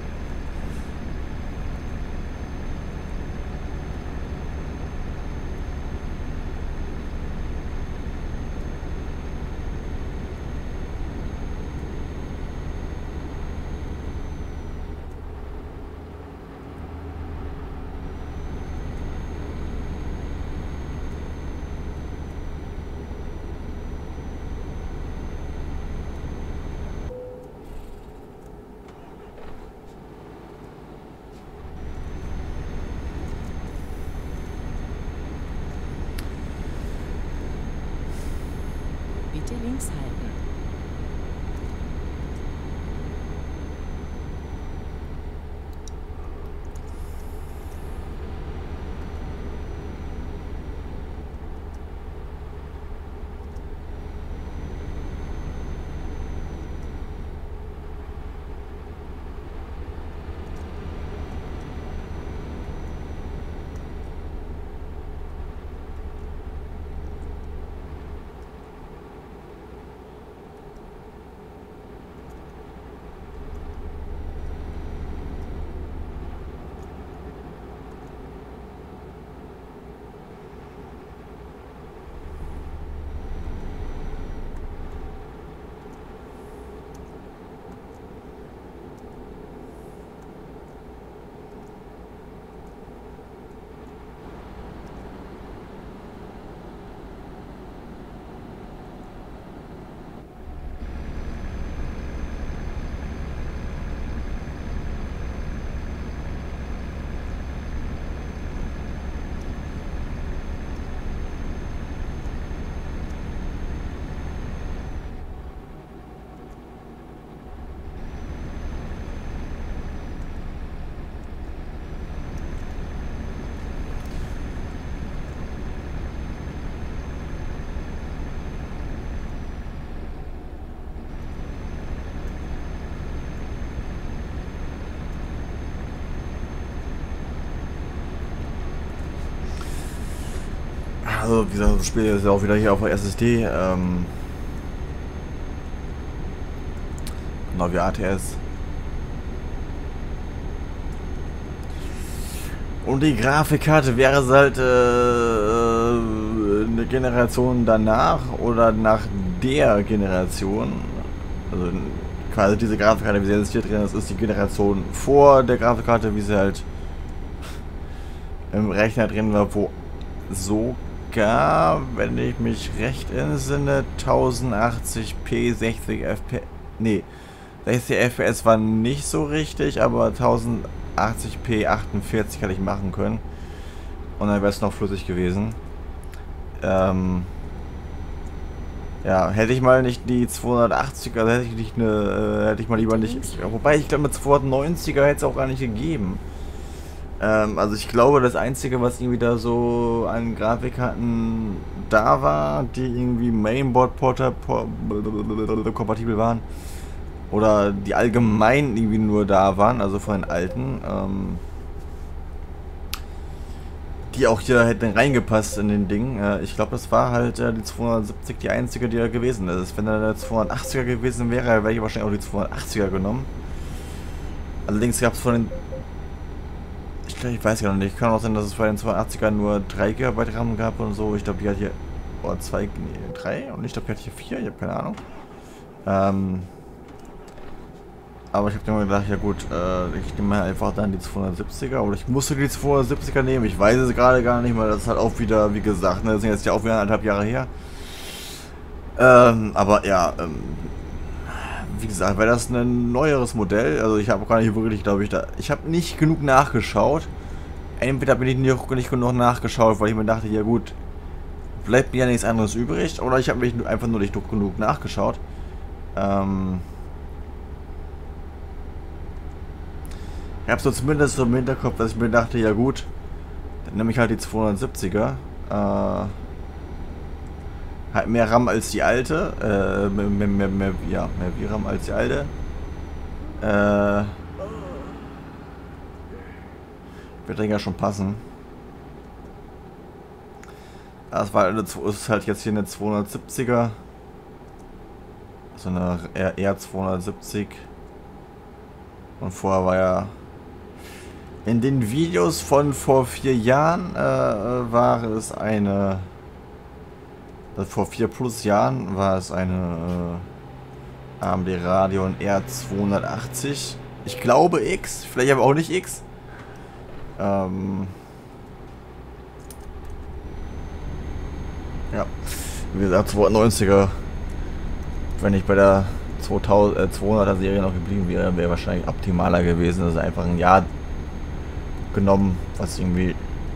Bitte links halten. Also wie gesagt, das Spiel ist ja auch wieder hier auf der S S D. Ähm, genau wie A T S. Und die Grafikkarte wäre es halt äh, eine Generation danach oder nach der Generation. Also quasi diese Grafikkarte, wie sie jetzt hier drin ist, ist die Generation vor der Grafikkarte, wie sie halt im Rechner drin war, wo sogar, wenn ich mich recht entsinne, tausendachtzig p sechzig F P S, nee, sechzig F P S war nicht so richtig, aber tausendachtzig p achtundvierzig hätte ich machen können und dann wäre es noch flüssig gewesen. Ähm Ja, hätte ich mal nicht die zweihundertachtziger, also hätte ich nicht eine, äh, hätte ich mal lieber nicht, ich, wobei ich glaube, mit zweihundertneunziger hätte es auch gar nicht gegeben. Ähm, also ich glaube, das Einzige, was irgendwie da so an Grafikkarten da war, die irgendwie Mainboard Porter kompatibel waren, oder die allgemein irgendwie nur da waren, also von den alten, ähm, die auch hier hätten reingepasst in den Ding. Äh, ich glaube, das war halt äh, die zweihundertsiebzig die einzige, die da gewesen ist. Wenn da der zweihundertachtziger gewesen wäre, wäre ich wahrscheinlich auch die zweihundertachtziger genommen. Allerdings gab es von den... Ich glaube, ich weiß gar nicht. Kann auch sein, dass es bei den zweihundertachtziger nur drei Gigabyte RAM gab und so. Ich glaube, die hat hier... Oh, zwei... Nee, drei? Und ich glaube, die hat hier vier. Ich habe keine Ahnung. Ähm... Aber ich habe mir gedacht, ja gut, äh, ich nehme einfach dann die zweihundertsiebziger, oder ich musste die zweihundertsiebziger nehmen, ich weiß es gerade gar nicht, weil das ist halt auch wieder, wie gesagt, ne, das sind jetzt ja auch wieder anderthalb Jahre her. Ähm, aber ja, ähm, wie gesagt, wäre das ein neueres Modell, also ich habe gar nicht wirklich, glaube ich, da, ich habe nicht genug nachgeschaut. Entweder bin ich nicht, nicht genug nachgeschaut, weil ich mir dachte, ja gut, bleibt mir ja nichts anderes übrig, oder ich habe mich einfach nur nicht genug nachgeschaut. Ähm... Ich habe so zumindest so im Hinterkopf, dass ich mir dachte, ja gut, dann nehme ich halt die zweihundertsiebziger. Äh, halt mehr RAM als die alte. Äh, mehr, mehr, mehr, mehr, ja, mehr V RAM als die alte. Äh, wird dann ja schon passen. Das war eine, ist halt jetzt hier eine zweihundertsiebziger. So eine R zweihundertsiebzig. Und vorher war ja... In den Videos von vor vier Jahren äh, war es eine... Vor vier plus Jahren war es eine äh, A M D Radeon R zweihundertachtzig. Ich glaube X, vielleicht aber auch nicht X. Ähm... Ja, wie gesagt, zweihundertneunziger. Wenn ich bei der zweihunderter Serie noch geblieben wäre, wäre wahrscheinlich optimaler gewesen. Das ist einfach ein Jahr genommen, was irgendwie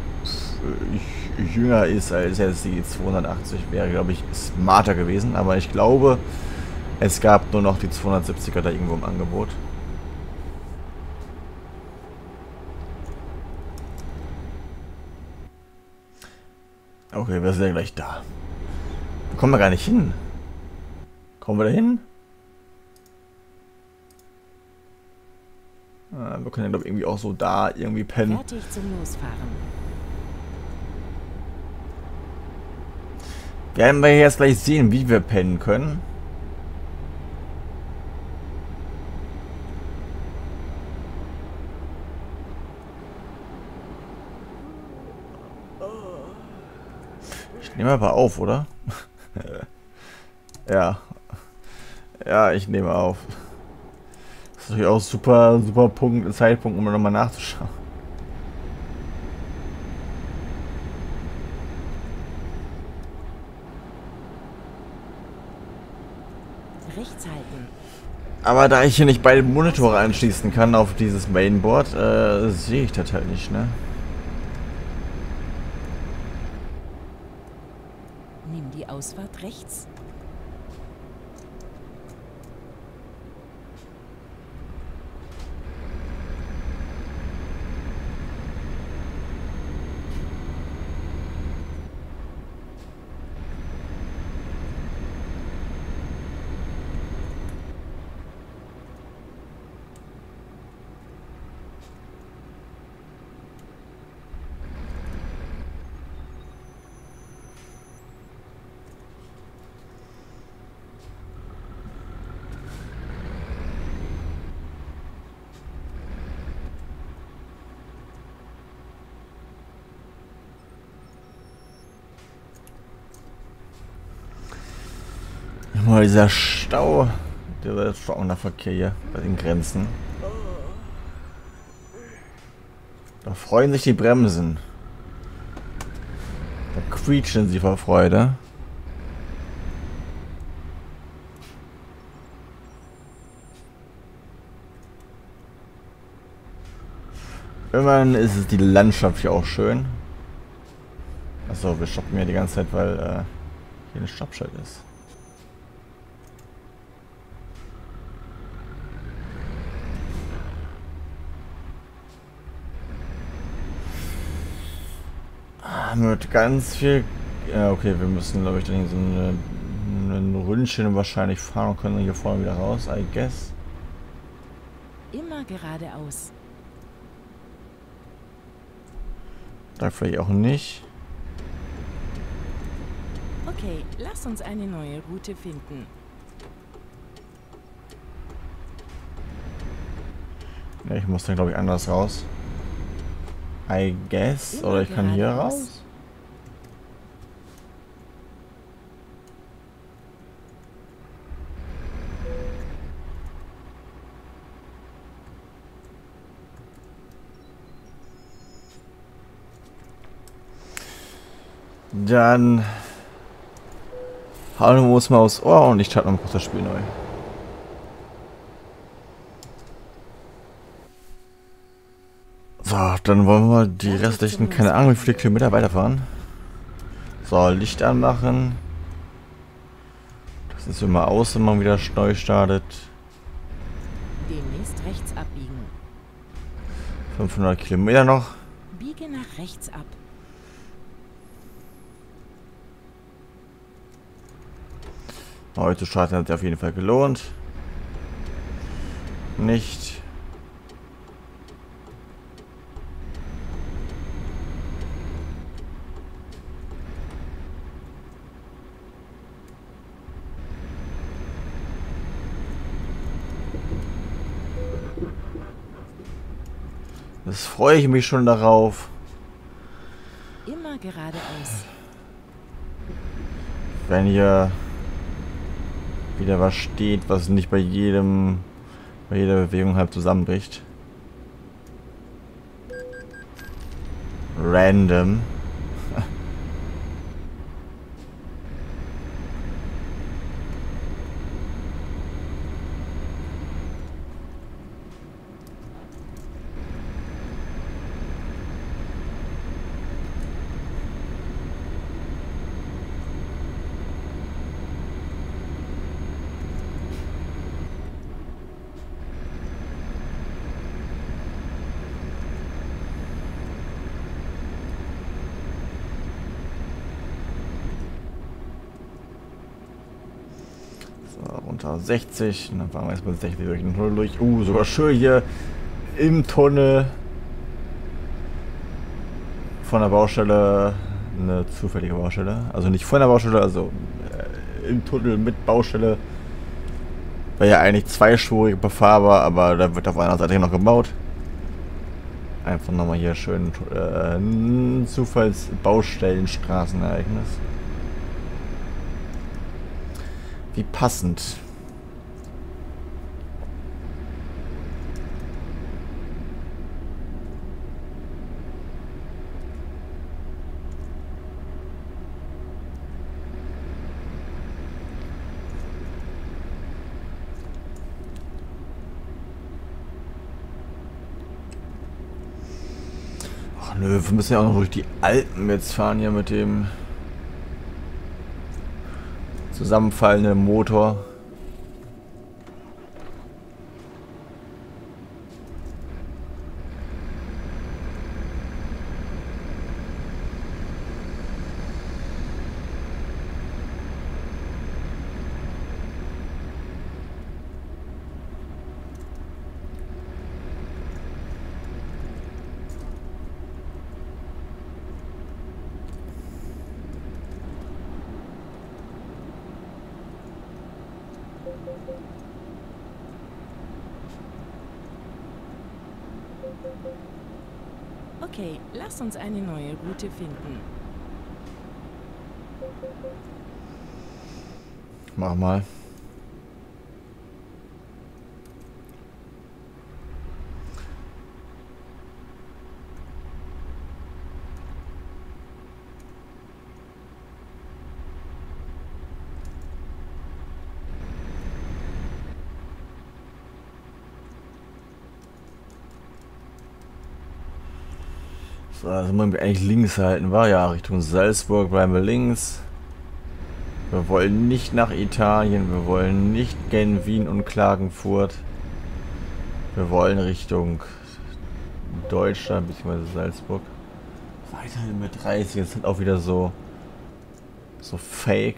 jünger ist als jetzt die zweihundertachtzig. Wäre, glaube ich, smarter gewesen. Aber ich glaube, es gab nur noch die zweihundertsiebziger da irgendwo im Angebot. Okay, wir sind ja gleich da. Wir kommen wir gar nicht hin. Kommen wir da hin? Ah, wir können ja, glaube ich, irgendwie auch so da irgendwie pennen. Fertig zum Losfahren. Werden wir jetzt gleich sehen, wie wir pennen können. Ich nehme aber auf, oder? Ja. Ja, ich nehme auf. Das ist natürlich auch super, super Punkt, Zeitpunkt, um nochmal nachzuschauen. Rechts halten. Aber da ich hier nicht beide Monitore anschließen kann auf dieses Mainboard, äh, sehe ich das halt nicht, ne? Nimm die Ausfahrt rechts. Mal dieser Stau, der Verkehr hier bei den Grenzen. Da freuen sich die Bremsen. Da quietschen sie vor Freude. Immerhin ist es die Landschaft hier auch schön. Achso, wir stoppen hier die ganze Zeit, weil äh, hier ein Stoppschild ist. mit ganz viel... Ja, okay, wir müssen, glaube ich, dann hier so eine, ein Ründchen wahrscheinlich fahren und können hier vorne wieder raus, I guess. Immer geradeaus. Da vielleicht auch nicht. Okay, lass uns eine neue Route finden. Ja, ich muss dann, glaube ich, anders raus. I guess. Immer Oder ich kann hier geradeaus. raus. Dann hauen wir uns mal aufs Ohr und ich starte noch kurz das Spiel neu. So, dann wollen wir die restlichen, keine Ahnung, wie viele Kilometer weiterfahren. So, Licht anmachen. Das ist immer aus, wenn man wieder neu startet. Demnächst rechts abbiegen. fünfhundert Kilometer noch. Biege nach rechts ab. Heute starten hat sich auf jeden Fall gelohnt. Nicht. Das freue ich mich schon darauf. Immer geradeaus. Wenn hier wieder was steht, was nicht bei jedem, bei jeder Bewegung halb zusammenbricht. Random. Runter sechzig, und dann fahren wir erstmal sechzig durch den Tunnel durch. Uh, sogar schön hier im Tunnel von der Baustelle, eine zufällige Baustelle. Also nicht von der Baustelle, also äh, im Tunnel mit Baustelle. Wäre ja eigentlich zweispurig befahrbar, aber da wird auf einer Seite noch gebaut. Einfach nochmal hier schön äh, ein Zufallsbaustellenstraßenereignis. Wie passend. Ach nö, wir müssen ja auch noch durch die Alpen jetzt fahren hier mit dem zusammenfallenden Motor. Okay, lass uns eine neue Route finden. Mach mal. So, also man eigentlich links halten war, ja, Richtung Salzburg bleiben wir links. Wir wollen nicht nach Italien, wir wollen nicht gen Wien und Klagenfurt. Wir wollen Richtung Deutschland bzw. Salzburg. Weiterhin mit dreißig, das sind auch wieder so so fake.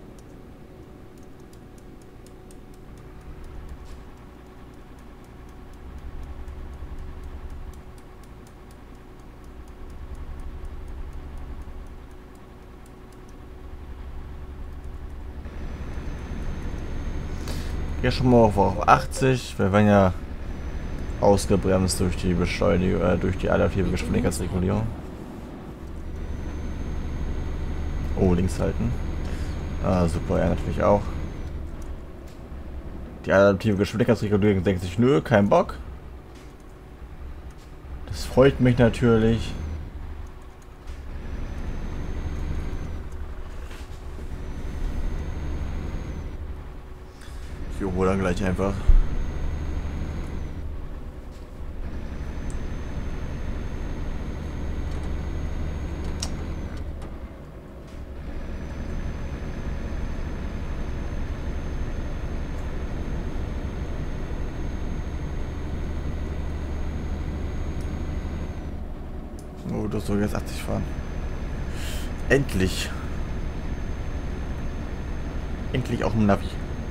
Hier schon mal auf, auf achtzig, wir werden ja ausgebremst durch die Beschleunigung, äh, durch die adaptive Geschwindigkeitsregulierung. Oh, links halten. Ah, super, ja, natürlich auch. Die adaptive Geschwindigkeitsregulierung denkt sich, nö, kein Bock. Das freut mich natürlich. Ich überhole dann gleich einfach. Oh, du sollst jetzt achtzig fahren. Endlich. Endlich auch im Navi.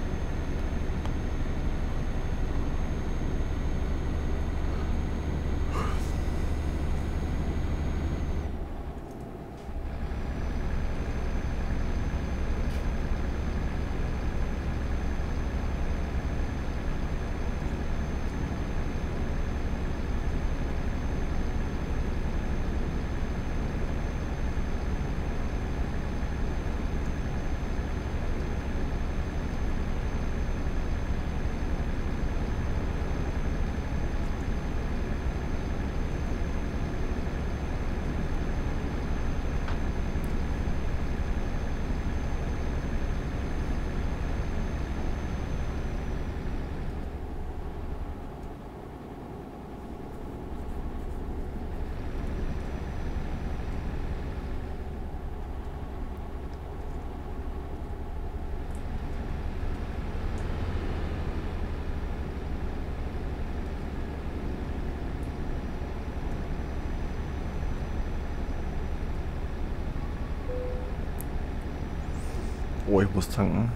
Oh, ich muss tanken.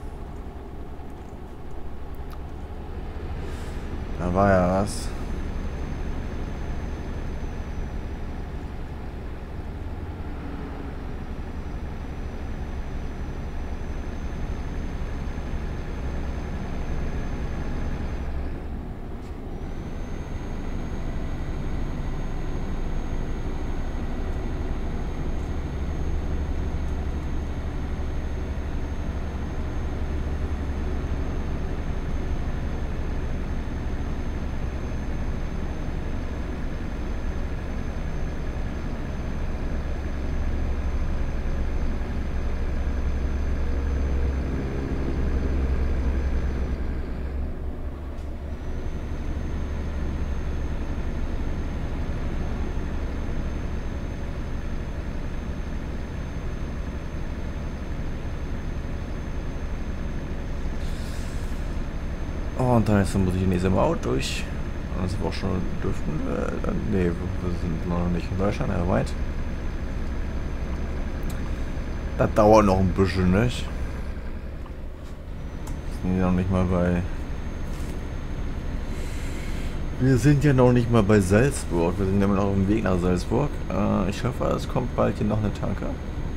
Da war ja was. Oh, und dann jetzt muss ich in diesem Maut durch. Und sind wir auch schon dürften. Äh, ne, wir sind noch nicht in Deutschland, er weit. Das dauert noch ein bisschen, nicht? Sind ja noch nicht mal bei. Wir sind ja noch nicht mal bei Salzburg. Wir sind ja immer noch auf dem Weg nach Salzburg. Äh, ich hoffe, es kommt bald hier noch eine Tanke.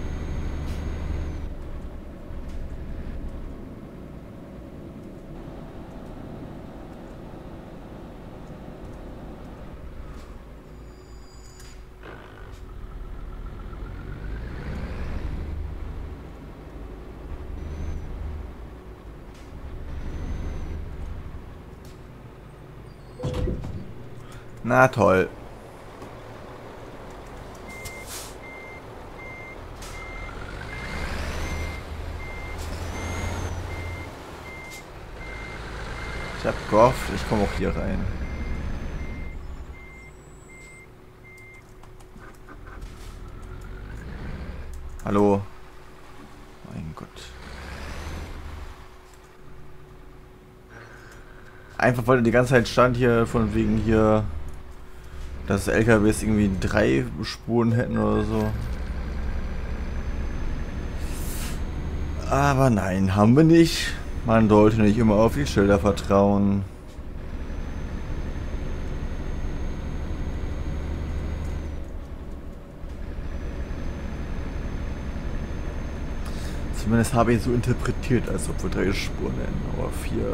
Na toll. Ich hab gehofft, ich komme auch hier rein. Hallo. Mein Gott. Einfach weil er die ganze Zeit stand hier von wegen hier dass L K Ws irgendwie drei Spuren hätten oder so. Aber nein, haben wir nicht. Man sollte nicht immer auf die Schilder vertrauen. Zumindest habe ich so interpretiert, als ob wir drei Spuren hätten, oder vier.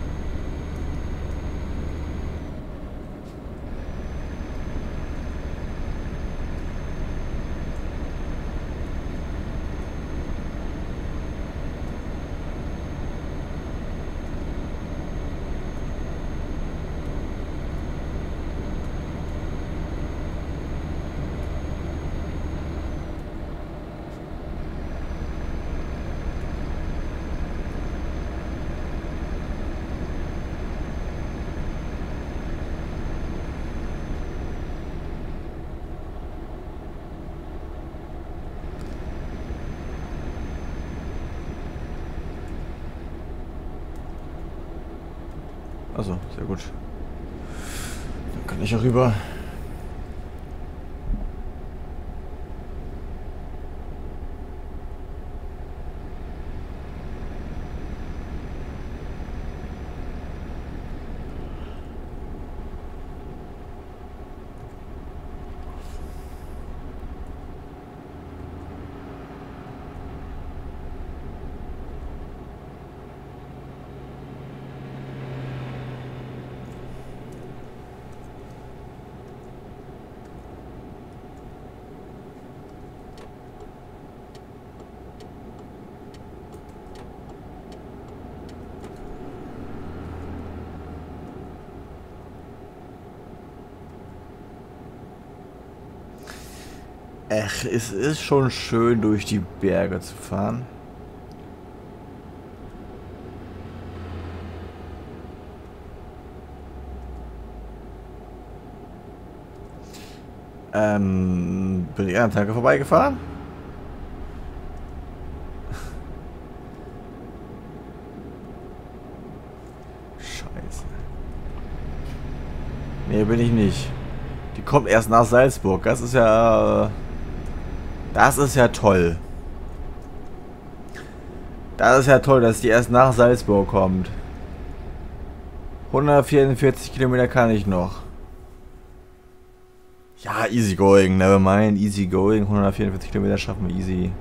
Also, sehr gut. Dann kann ich auch rüber. Ach, es ist schon schön, durch die Berge zu fahren. Ähm, bin ich an der Tanke vorbeigefahren? Scheiße. Nee, bin ich nicht. Die kommt erst nach Salzburg. Das ist ja... Das ist ja toll. Das ist ja toll, dass die erst nach Salzburg kommt. hundertvierundvierzig Kilometer kann ich noch. Ja, easy going. Never mind. Easy going. hundertvierundvierzig Kilometer schaffen wir easy.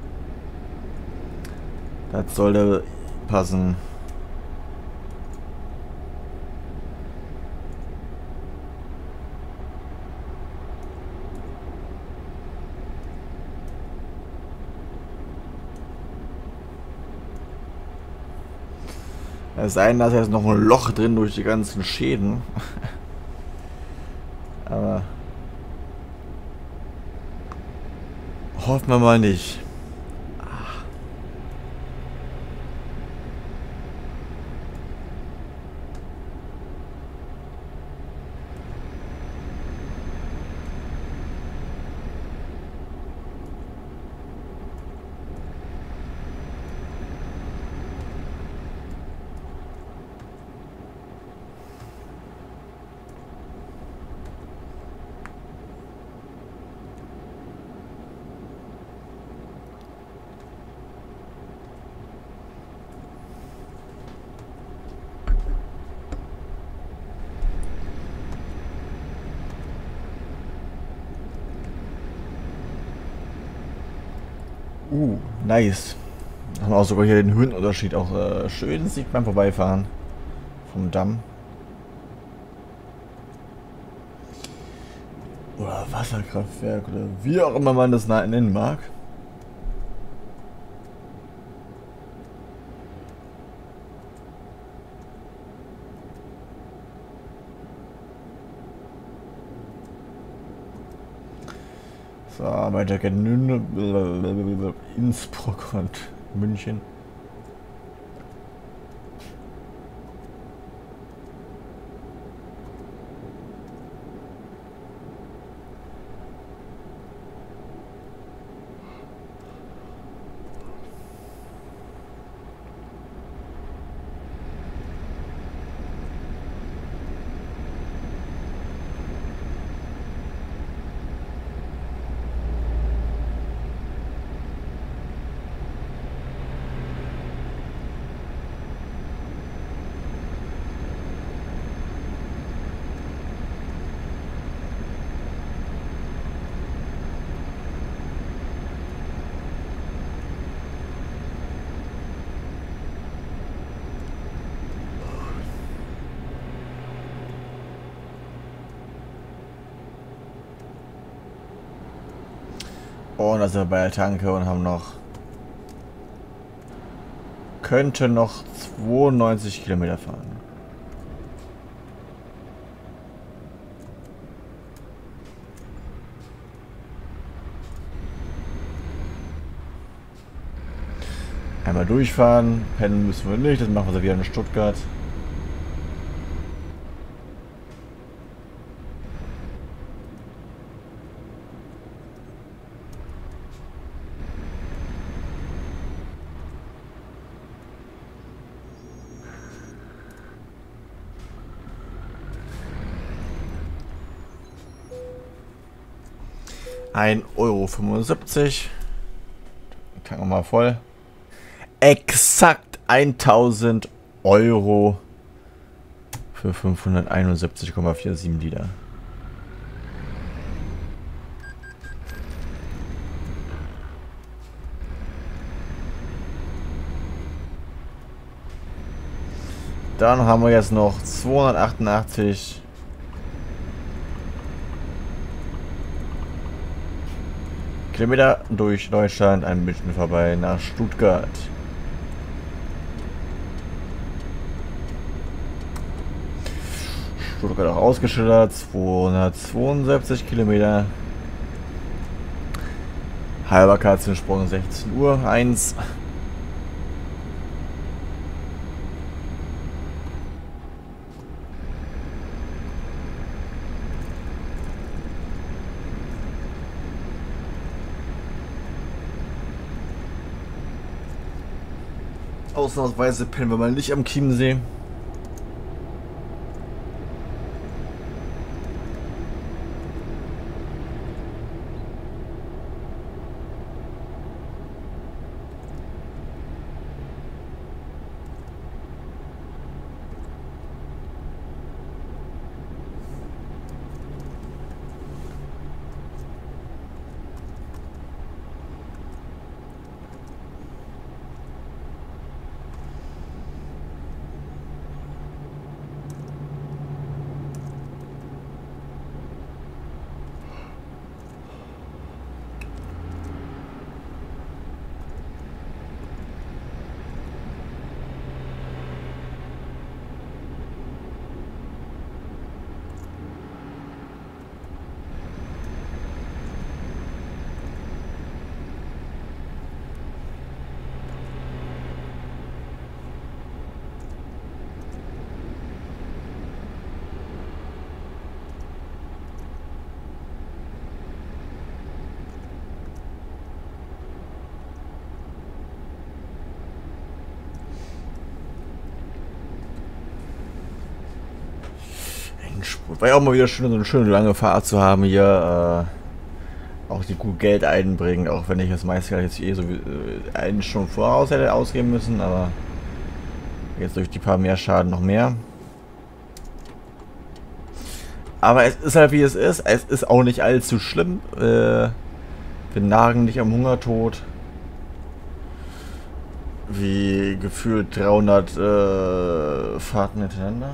Das sollte passen. Es sei denn, da ist jetzt noch ein Loch drin durch die ganzen Schäden. Aber hoffen wir mal nicht. Uh, nice. Haben auch sogar hier den Höhenunterschied auch äh, schön sieht beim Vorbeifahren vom Damm. Oder Wasserkraftwerk oder wie auch immer man das nennen mag. So, weiter geht Nürnberg, Innsbruck und München. Und da sind wir bei der Tanke und haben noch... Könnte noch zweiundneunzig Kilometer fahren. Einmal durchfahren, pennen müssen wir nicht, das machen wir wieder in Stuttgart. ein Euro fünfundsiebzig. Tanken wir mal voll. Exakt tausend Euro für fünfhunderteinundsiebzig Komma siebenundvierzig Liter. Dann haben wir jetzt noch zweihundertachtundachtzig Kilometer durch Deutschland, ein bisschen vorbei nach Stuttgart. Stuttgart auch ausgeschildert, zweihundertzweiundsiebzig Kilometer. Halberkeitssprung sechzehn Uhr eins. Ausnahmsweise pennen wir mal nicht am Chiemsee. War ja auch mal wieder schön, so eine schöne lange Fahrt zu haben hier. Äh, auch die gut Geld einbringen, auch wenn ich das meiste jetzt eh so äh, einen schon voraus hätte ausgeben müssen, aber jetzt durch die paar mehr Schaden noch mehr. Aber es ist halt wie es ist. Es ist auch nicht allzu schlimm. Äh, wir nagen nicht am Hungertod. Wie gefühlt dreihundert äh, Fahrten hintereinander.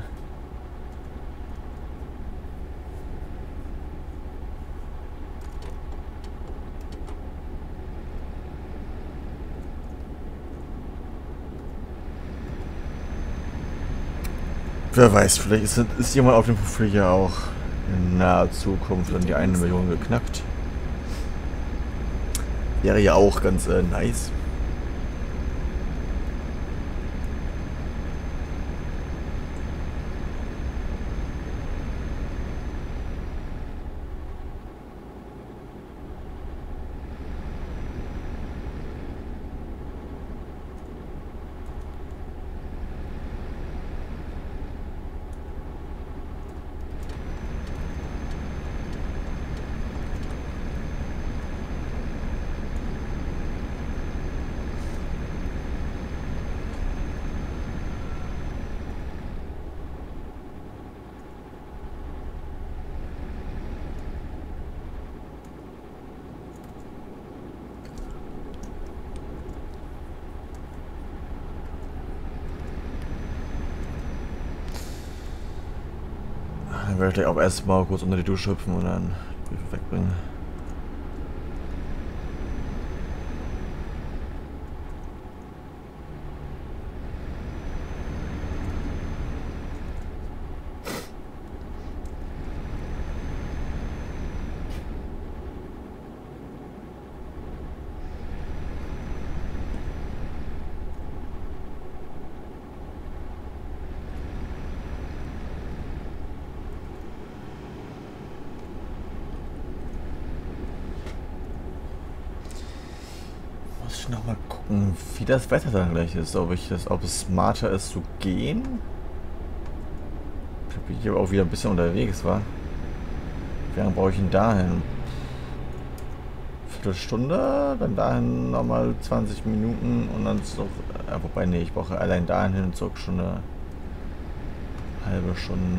Wer weiß, vielleicht ist, ist jemand auf dem Profil ja auch in naher Zukunft dann die eine Million geknackt. Wäre ja auch ganz äh, nice. Dann werde ich auch erstmal kurz unter die Dusche hüpfen und dann wegbringen. ich noch mal gucken, wie das Wetter dann gleich ist. Ob ich das, ob es smarter ist zu gehen. Da bin ich aber auch wieder ein bisschen unterwegs, war. Wie lange brauche ich denn dahin? Viertelstunde, dann dahin nochmal zwanzig Minuten und dann zurück. Äh, wobei, nee, ich brauche allein dahin hin und zurück schon eine halbe Stunde.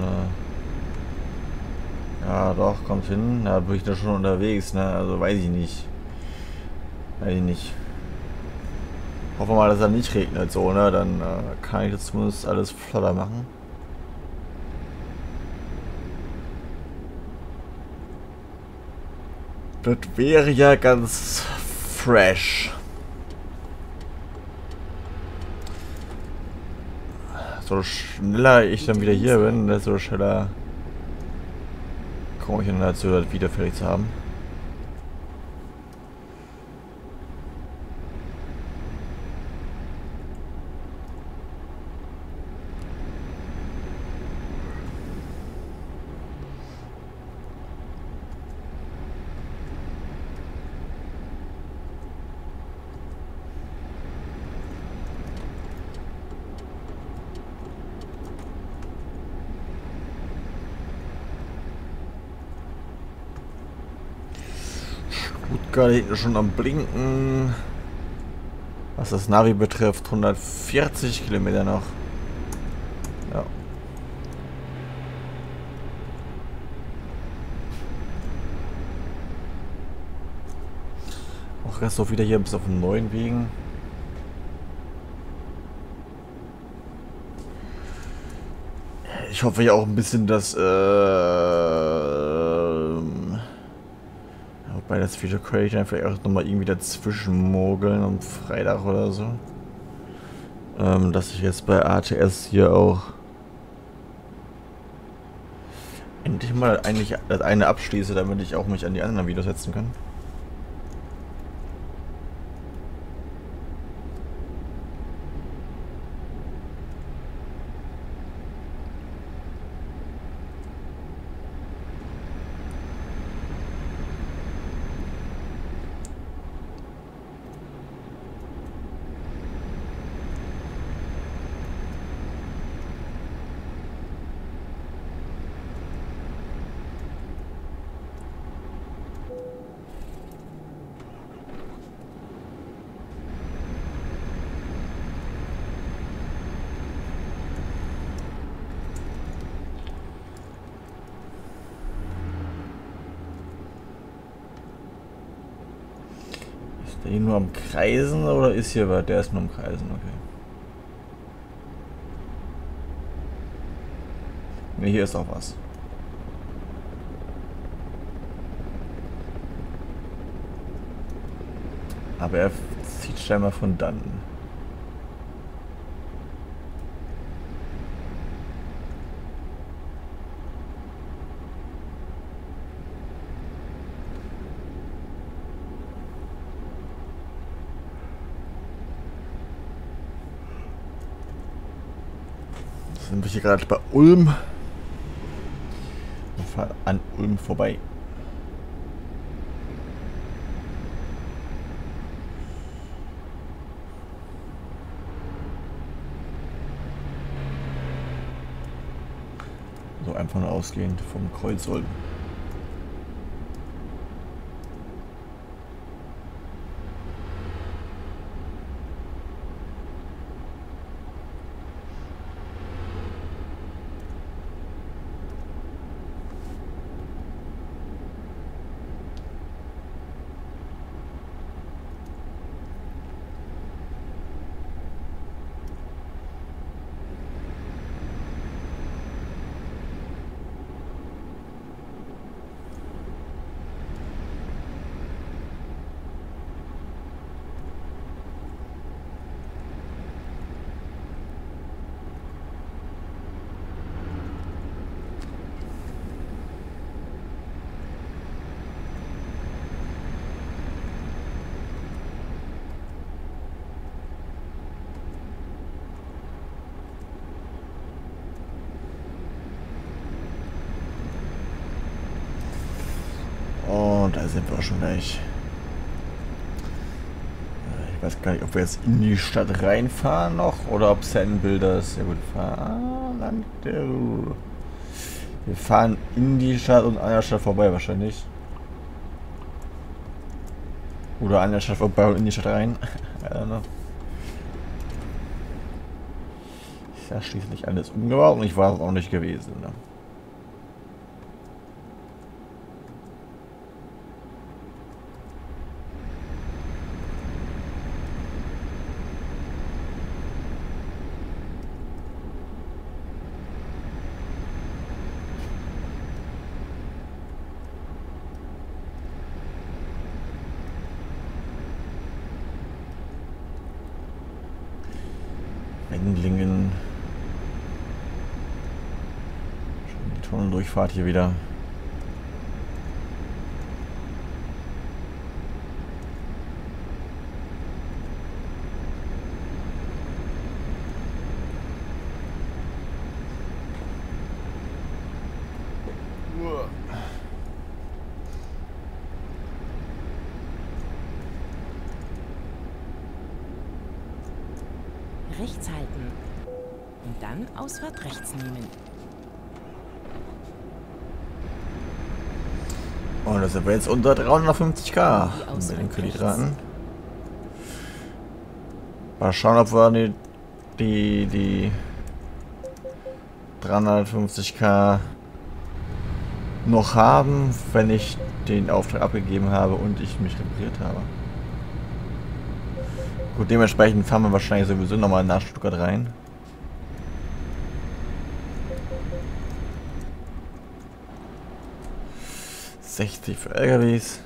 Ja, doch, kommt hin. Da bin ich da schon unterwegs, ne? Also weiß ich nicht. Weiß ich nicht. Hoffen wir mal, dass er nicht regnet, so, ne? Dann äh, kann ich das zumindest alles flotter machen. Das wäre ja ganz fresh. So schneller ich dann wieder hier bin, desto schneller komme ich dann dazu, das wieder fertig zu haben. Stuttgart hinten schon am Blinken. Was das Navi betrifft, hundertvierzig Kilometer noch. Ja. Auch Rest auch wieder hier bis auf den neuen Wegen. Ich hoffe ja auch ein bisschen, dass äh, wobei das Feature Creator vielleicht auch nochmal irgendwie dazwischen mogeln am Freitag oder so. Ähm, dass ich jetzt bei A T S hier auch endlich mal eigentlich das eine abschließe, damit ich auch mich an die anderen Videos setzen kann. Ist der hier nur am Kreisen oder ist hier was? Der ist nur am Kreisen, okay. Ne, hier ist auch was. Aber er zieht scheinbar von dann. Sind wir hier gerade bei Ulm? Wir fahren an Ulm vorbei. So einfach nur ausgehend vom Kreuz Ulm. Und da sind wir schon gleich. Ich weiß gar nicht, ob wir jetzt in die Stadt reinfahren noch oder ob Sandbuilder ist. Ja gut, fahren. Wir fahren in die Stadt und an der Stadt vorbei wahrscheinlich. Oder an der Stadt vorbei und in die Stadt rein. I don't know. Ist ja schließlich alles umgebaut und ich war es auch nicht gewesen. Ne? Wendlingen. Schon die Tunnel-Durchfahrt hier wieder. Rechts halten. Und dann Ausfahrt rechts nehmen. Und das sind wir jetzt unter dreihundertfünfzig K Die mit den Ausfahrt Kreditraten. Mal schauen, ob wir die, die, die dreihundertfünfzig K noch haben, wenn ich den Auftrag abgegeben habe und ich mich repariert habe. Gut, dementsprechend fahren wir wahrscheinlich sowieso nochmal nach Stuttgart rein. sechzig für L K Ws.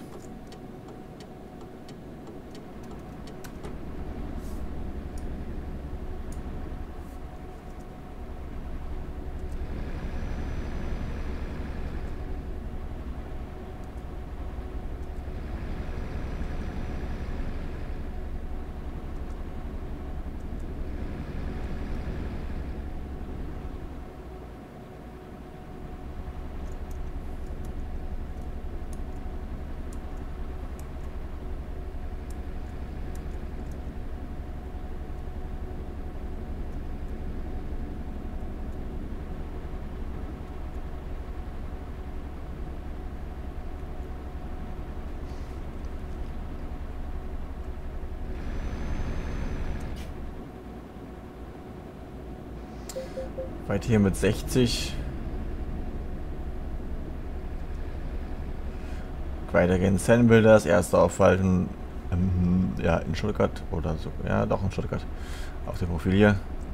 Weit hier mit sechzig. Weitergehen Sandbuilders, erster Aufhalten ähm, ja, in Stuttgart oder so. Ja, doch in Stuttgart. Auf dem Profil hier.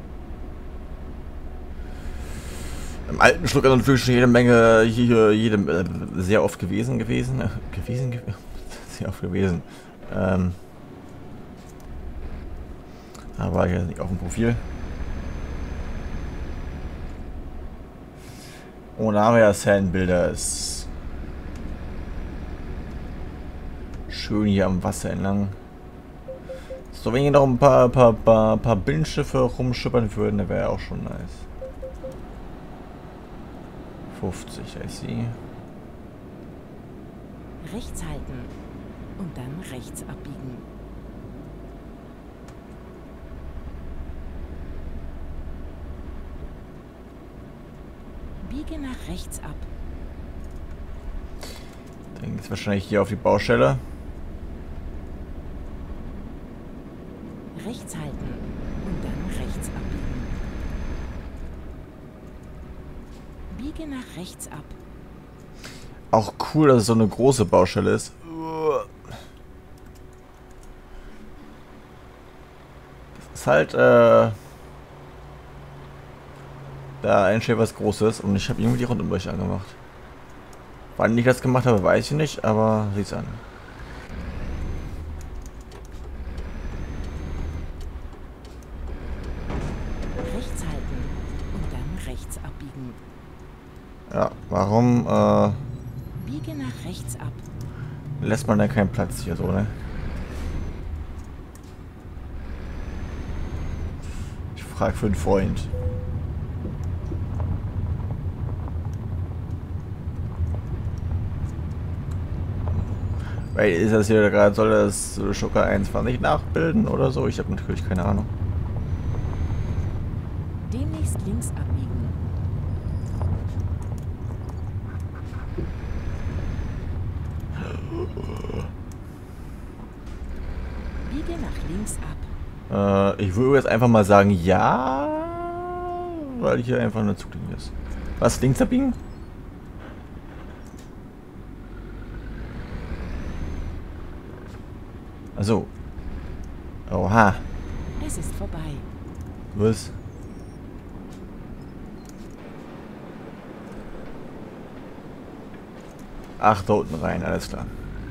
Im alten Stuttgart natürlich schon jede Menge, hier, jede, äh, sehr oft gewesen gewesen. Äh, gewesen, ge sehr oft gewesen. Ähm, da war ich jetzt nicht auf dem Profil. Und da haben wir ja Sandbuilders. Schön hier am Wasser entlang. So, wenn hier noch ein paar, paar, paar, paar Binnenschiffe rumschippern würden, dann wäre auch schon nice. fünfzig, I see. Rechts halten. Und dann rechts abbiegen. Biege nach rechts ab. Dann geht es wahrscheinlich hier auf die Baustelle. Rechts halten und dann rechts abbiegen. Biege nach rechts ab. Auch cool, dass es so eine große Baustelle ist. Das ist halt, äh... da entsteht was Großes und ich habe irgendwie die Rundumbrüche angemacht. Wann ich das gemacht habe, weiß ich nicht, aber sieh's an. Rechts halten und dann rechts abbiegen. Ja, warum äh, Biege nach rechts ab. lässt man da keinen Platz hier so, ne? Ich frage für einen Freund. Weil ist das hier gerade, soll das Stuttgart einundzwanzig nachbilden oder so? Ich habe natürlich keine Ahnung. Demnächst links abbiegen. Biege nach links ab. Äh, ich würde jetzt einfach mal sagen, ja, weil hier einfach eine Zuglinie ist. Was, links abbiegen? Also. Oha. Es ist vorbei. Was? Ach, da unten rein, alles klar.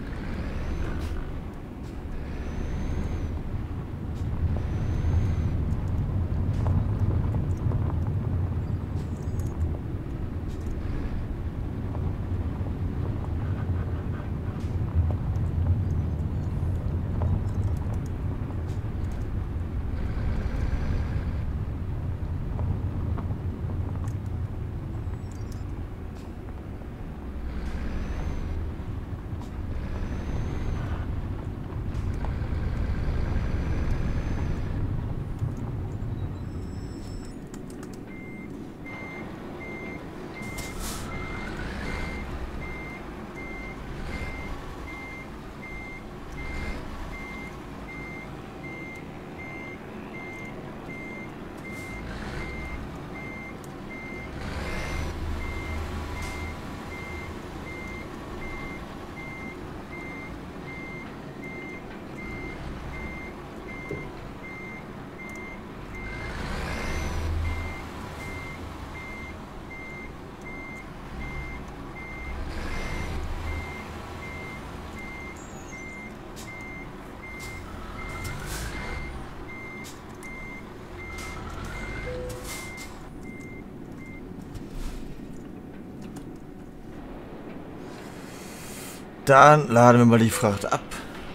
Dann laden wir mal die Fracht ab.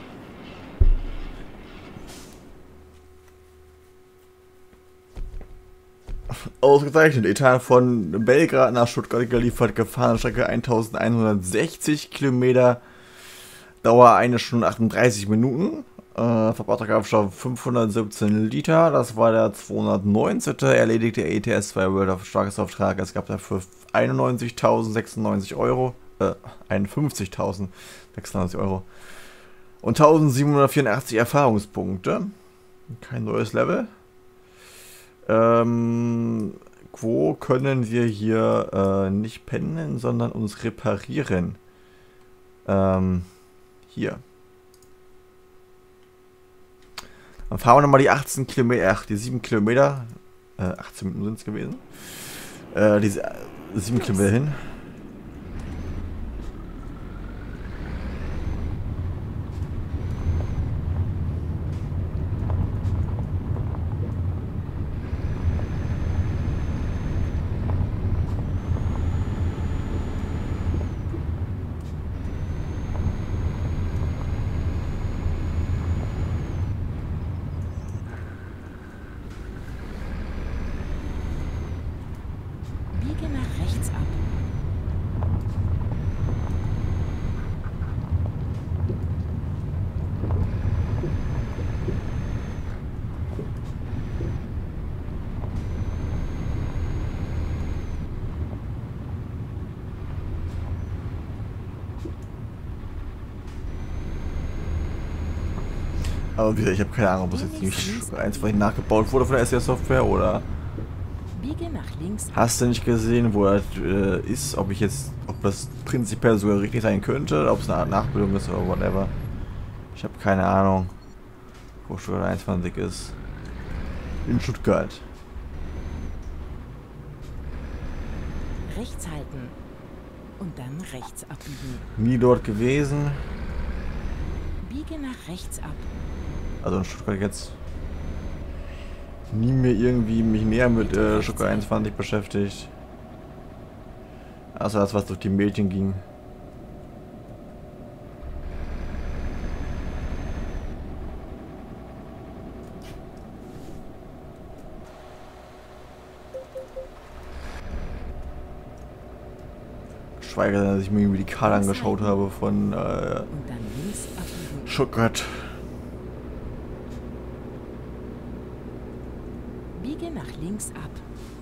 Ausgezeichnet. Etat von Belgrad nach Stuttgart geliefert. Gefahrenstrecke eintausendeinhundertsechzig Kilometer. Dauer eine Stunde achtunddreißig Minuten. Äh, verbrauchter Kraftstoff fünfhundertsiebzehn Liter. Das war der zweihundertneunzehnte erledigte E T S zwei World of Tagesauftrag. Es gab dafür einundneunzigtausendsechsundneunzig Euro. Äh, einundfünfzigtausendsechsundneunzig Euro. Und tausendsiebenhundertvierundachtzig Erfahrungspunkte. Kein neues Level. Ähm, wo können wir hier äh, nicht pendeln, sondern uns reparieren? Ähm, hier. Dann fahren wir nochmal die achtzehn Kilometer, ach, die sieben Kilometer, äh, achtzehn Minuten sind es gewesen, äh, diese äh, sieben Kilometer hin. Biege nach rechts ab. Aber wie gesagt, ich habe keine Ahnung, ob das jetzt nicht eins von ihnen nachgebaut wurde von der S R Software oder. Biege nach links. Hast du nicht gesehen, wo er äh, ist? Ob ich jetzt, ob das prinzipiell sogar richtig sein könnte, ob es eine Art Nachbildung ist oder whatever. Ich habe keine Ahnung, wo Stuttgart einundzwanzig ist. In Stuttgart. Rechts halten. Und dann rechts abbiegen. Nie dort gewesen. Biege nach rechts ab. Also in Stuttgart jetzt. Nie mehr irgendwie mich näher mit äh, Stuttgart einundzwanzig beschäftigt. Außer das, was durch die Medien ging. Geschweige denn, dass ich mir irgendwie die Karte angeschaut habe von äh, Und dann links abbiegen. Schuckert. Biege nach links ab.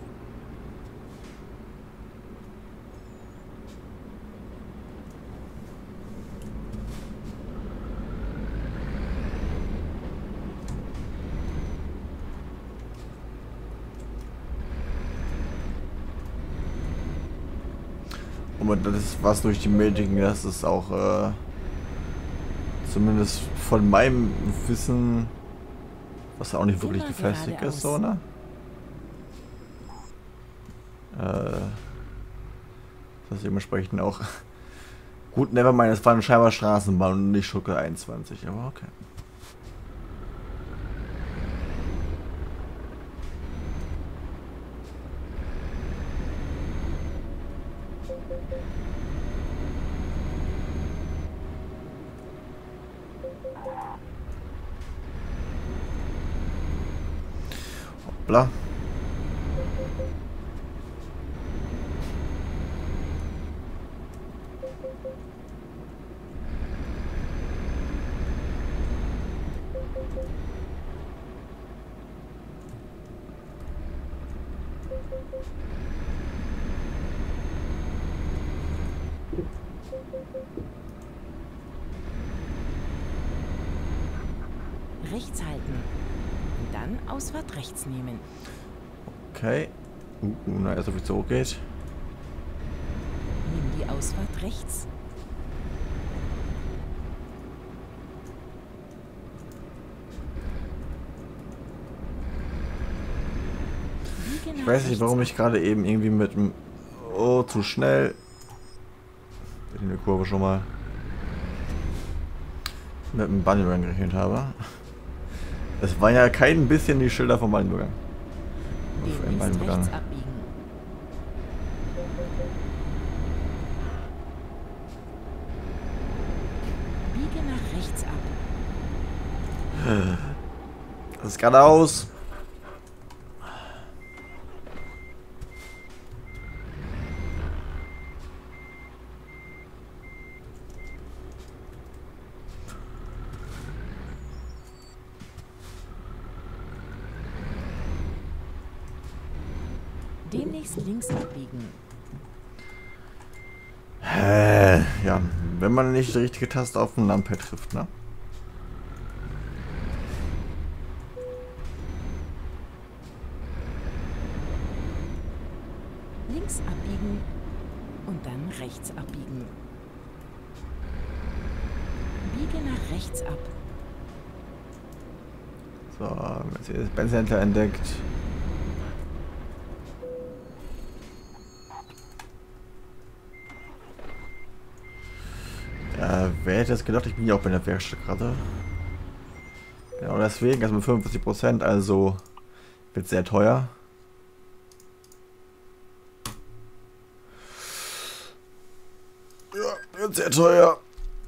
Und das ist was durch die Medien, das ist auch äh, zumindest von meinem Wissen, was auch nicht wirklich Immer gefestigt ist, so, ne? Äh, das ist dementsprechend auch gut, nevermind, es war eine scheinbar Straßenbahn und nicht Schucke einundzwanzig, aber okay. Hoppla. Rechts halten. Und dann Ausfahrt rechts nehmen. Okay. Uh, uh, naja, so wie es so geht. Nimm die Ausfahrt rechts. Biege Ich nach weiß nicht, rechts warum ab. ich gerade eben irgendwie mit dem... Oh, zu schnell. In der Kurve schon mal. Mit dem Bannenübergang gerechnet habe. Es waren ja kein bisschen die Schilder vom Bannenübergang. Für den Demnächst Bannenübergang. rechts abbiegen. Biege nach rechts ab. Das ist geradeaus. Demnächst links abbiegen. Äh, ja, wenn man nicht die richtige Taste auf dem Numpad trifft, ne? Links abbiegen und dann rechts abbiegen. Biege nach rechts ab. So, Mercedes-Benz Center entdeckt. Ja, wer hätte es gedacht, ich bin ja auch bei der Werkstatt gerade. Genau deswegen, erstmal fünfundvierzig Prozent, also wird sehr teuer. Ja, wird sehr teuer.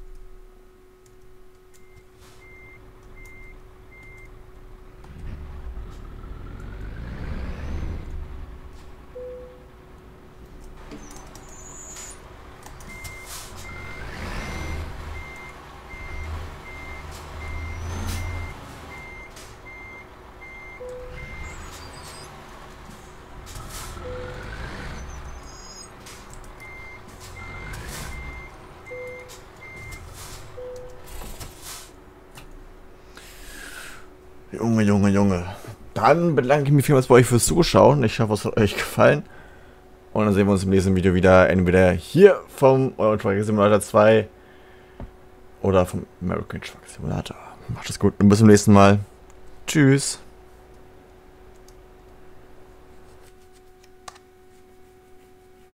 Junge, Junge, Junge. Dann bedanke ich mich vielmals bei euch fürs Zuschauen. Ich hoffe, es hat euch gefallen. Und dann sehen wir uns im nächsten Video wieder. Entweder hier vom Euro Truck Simulator zwei oder vom American Truck Simulator. Macht es gut und bis zum nächsten Mal. Tschüss.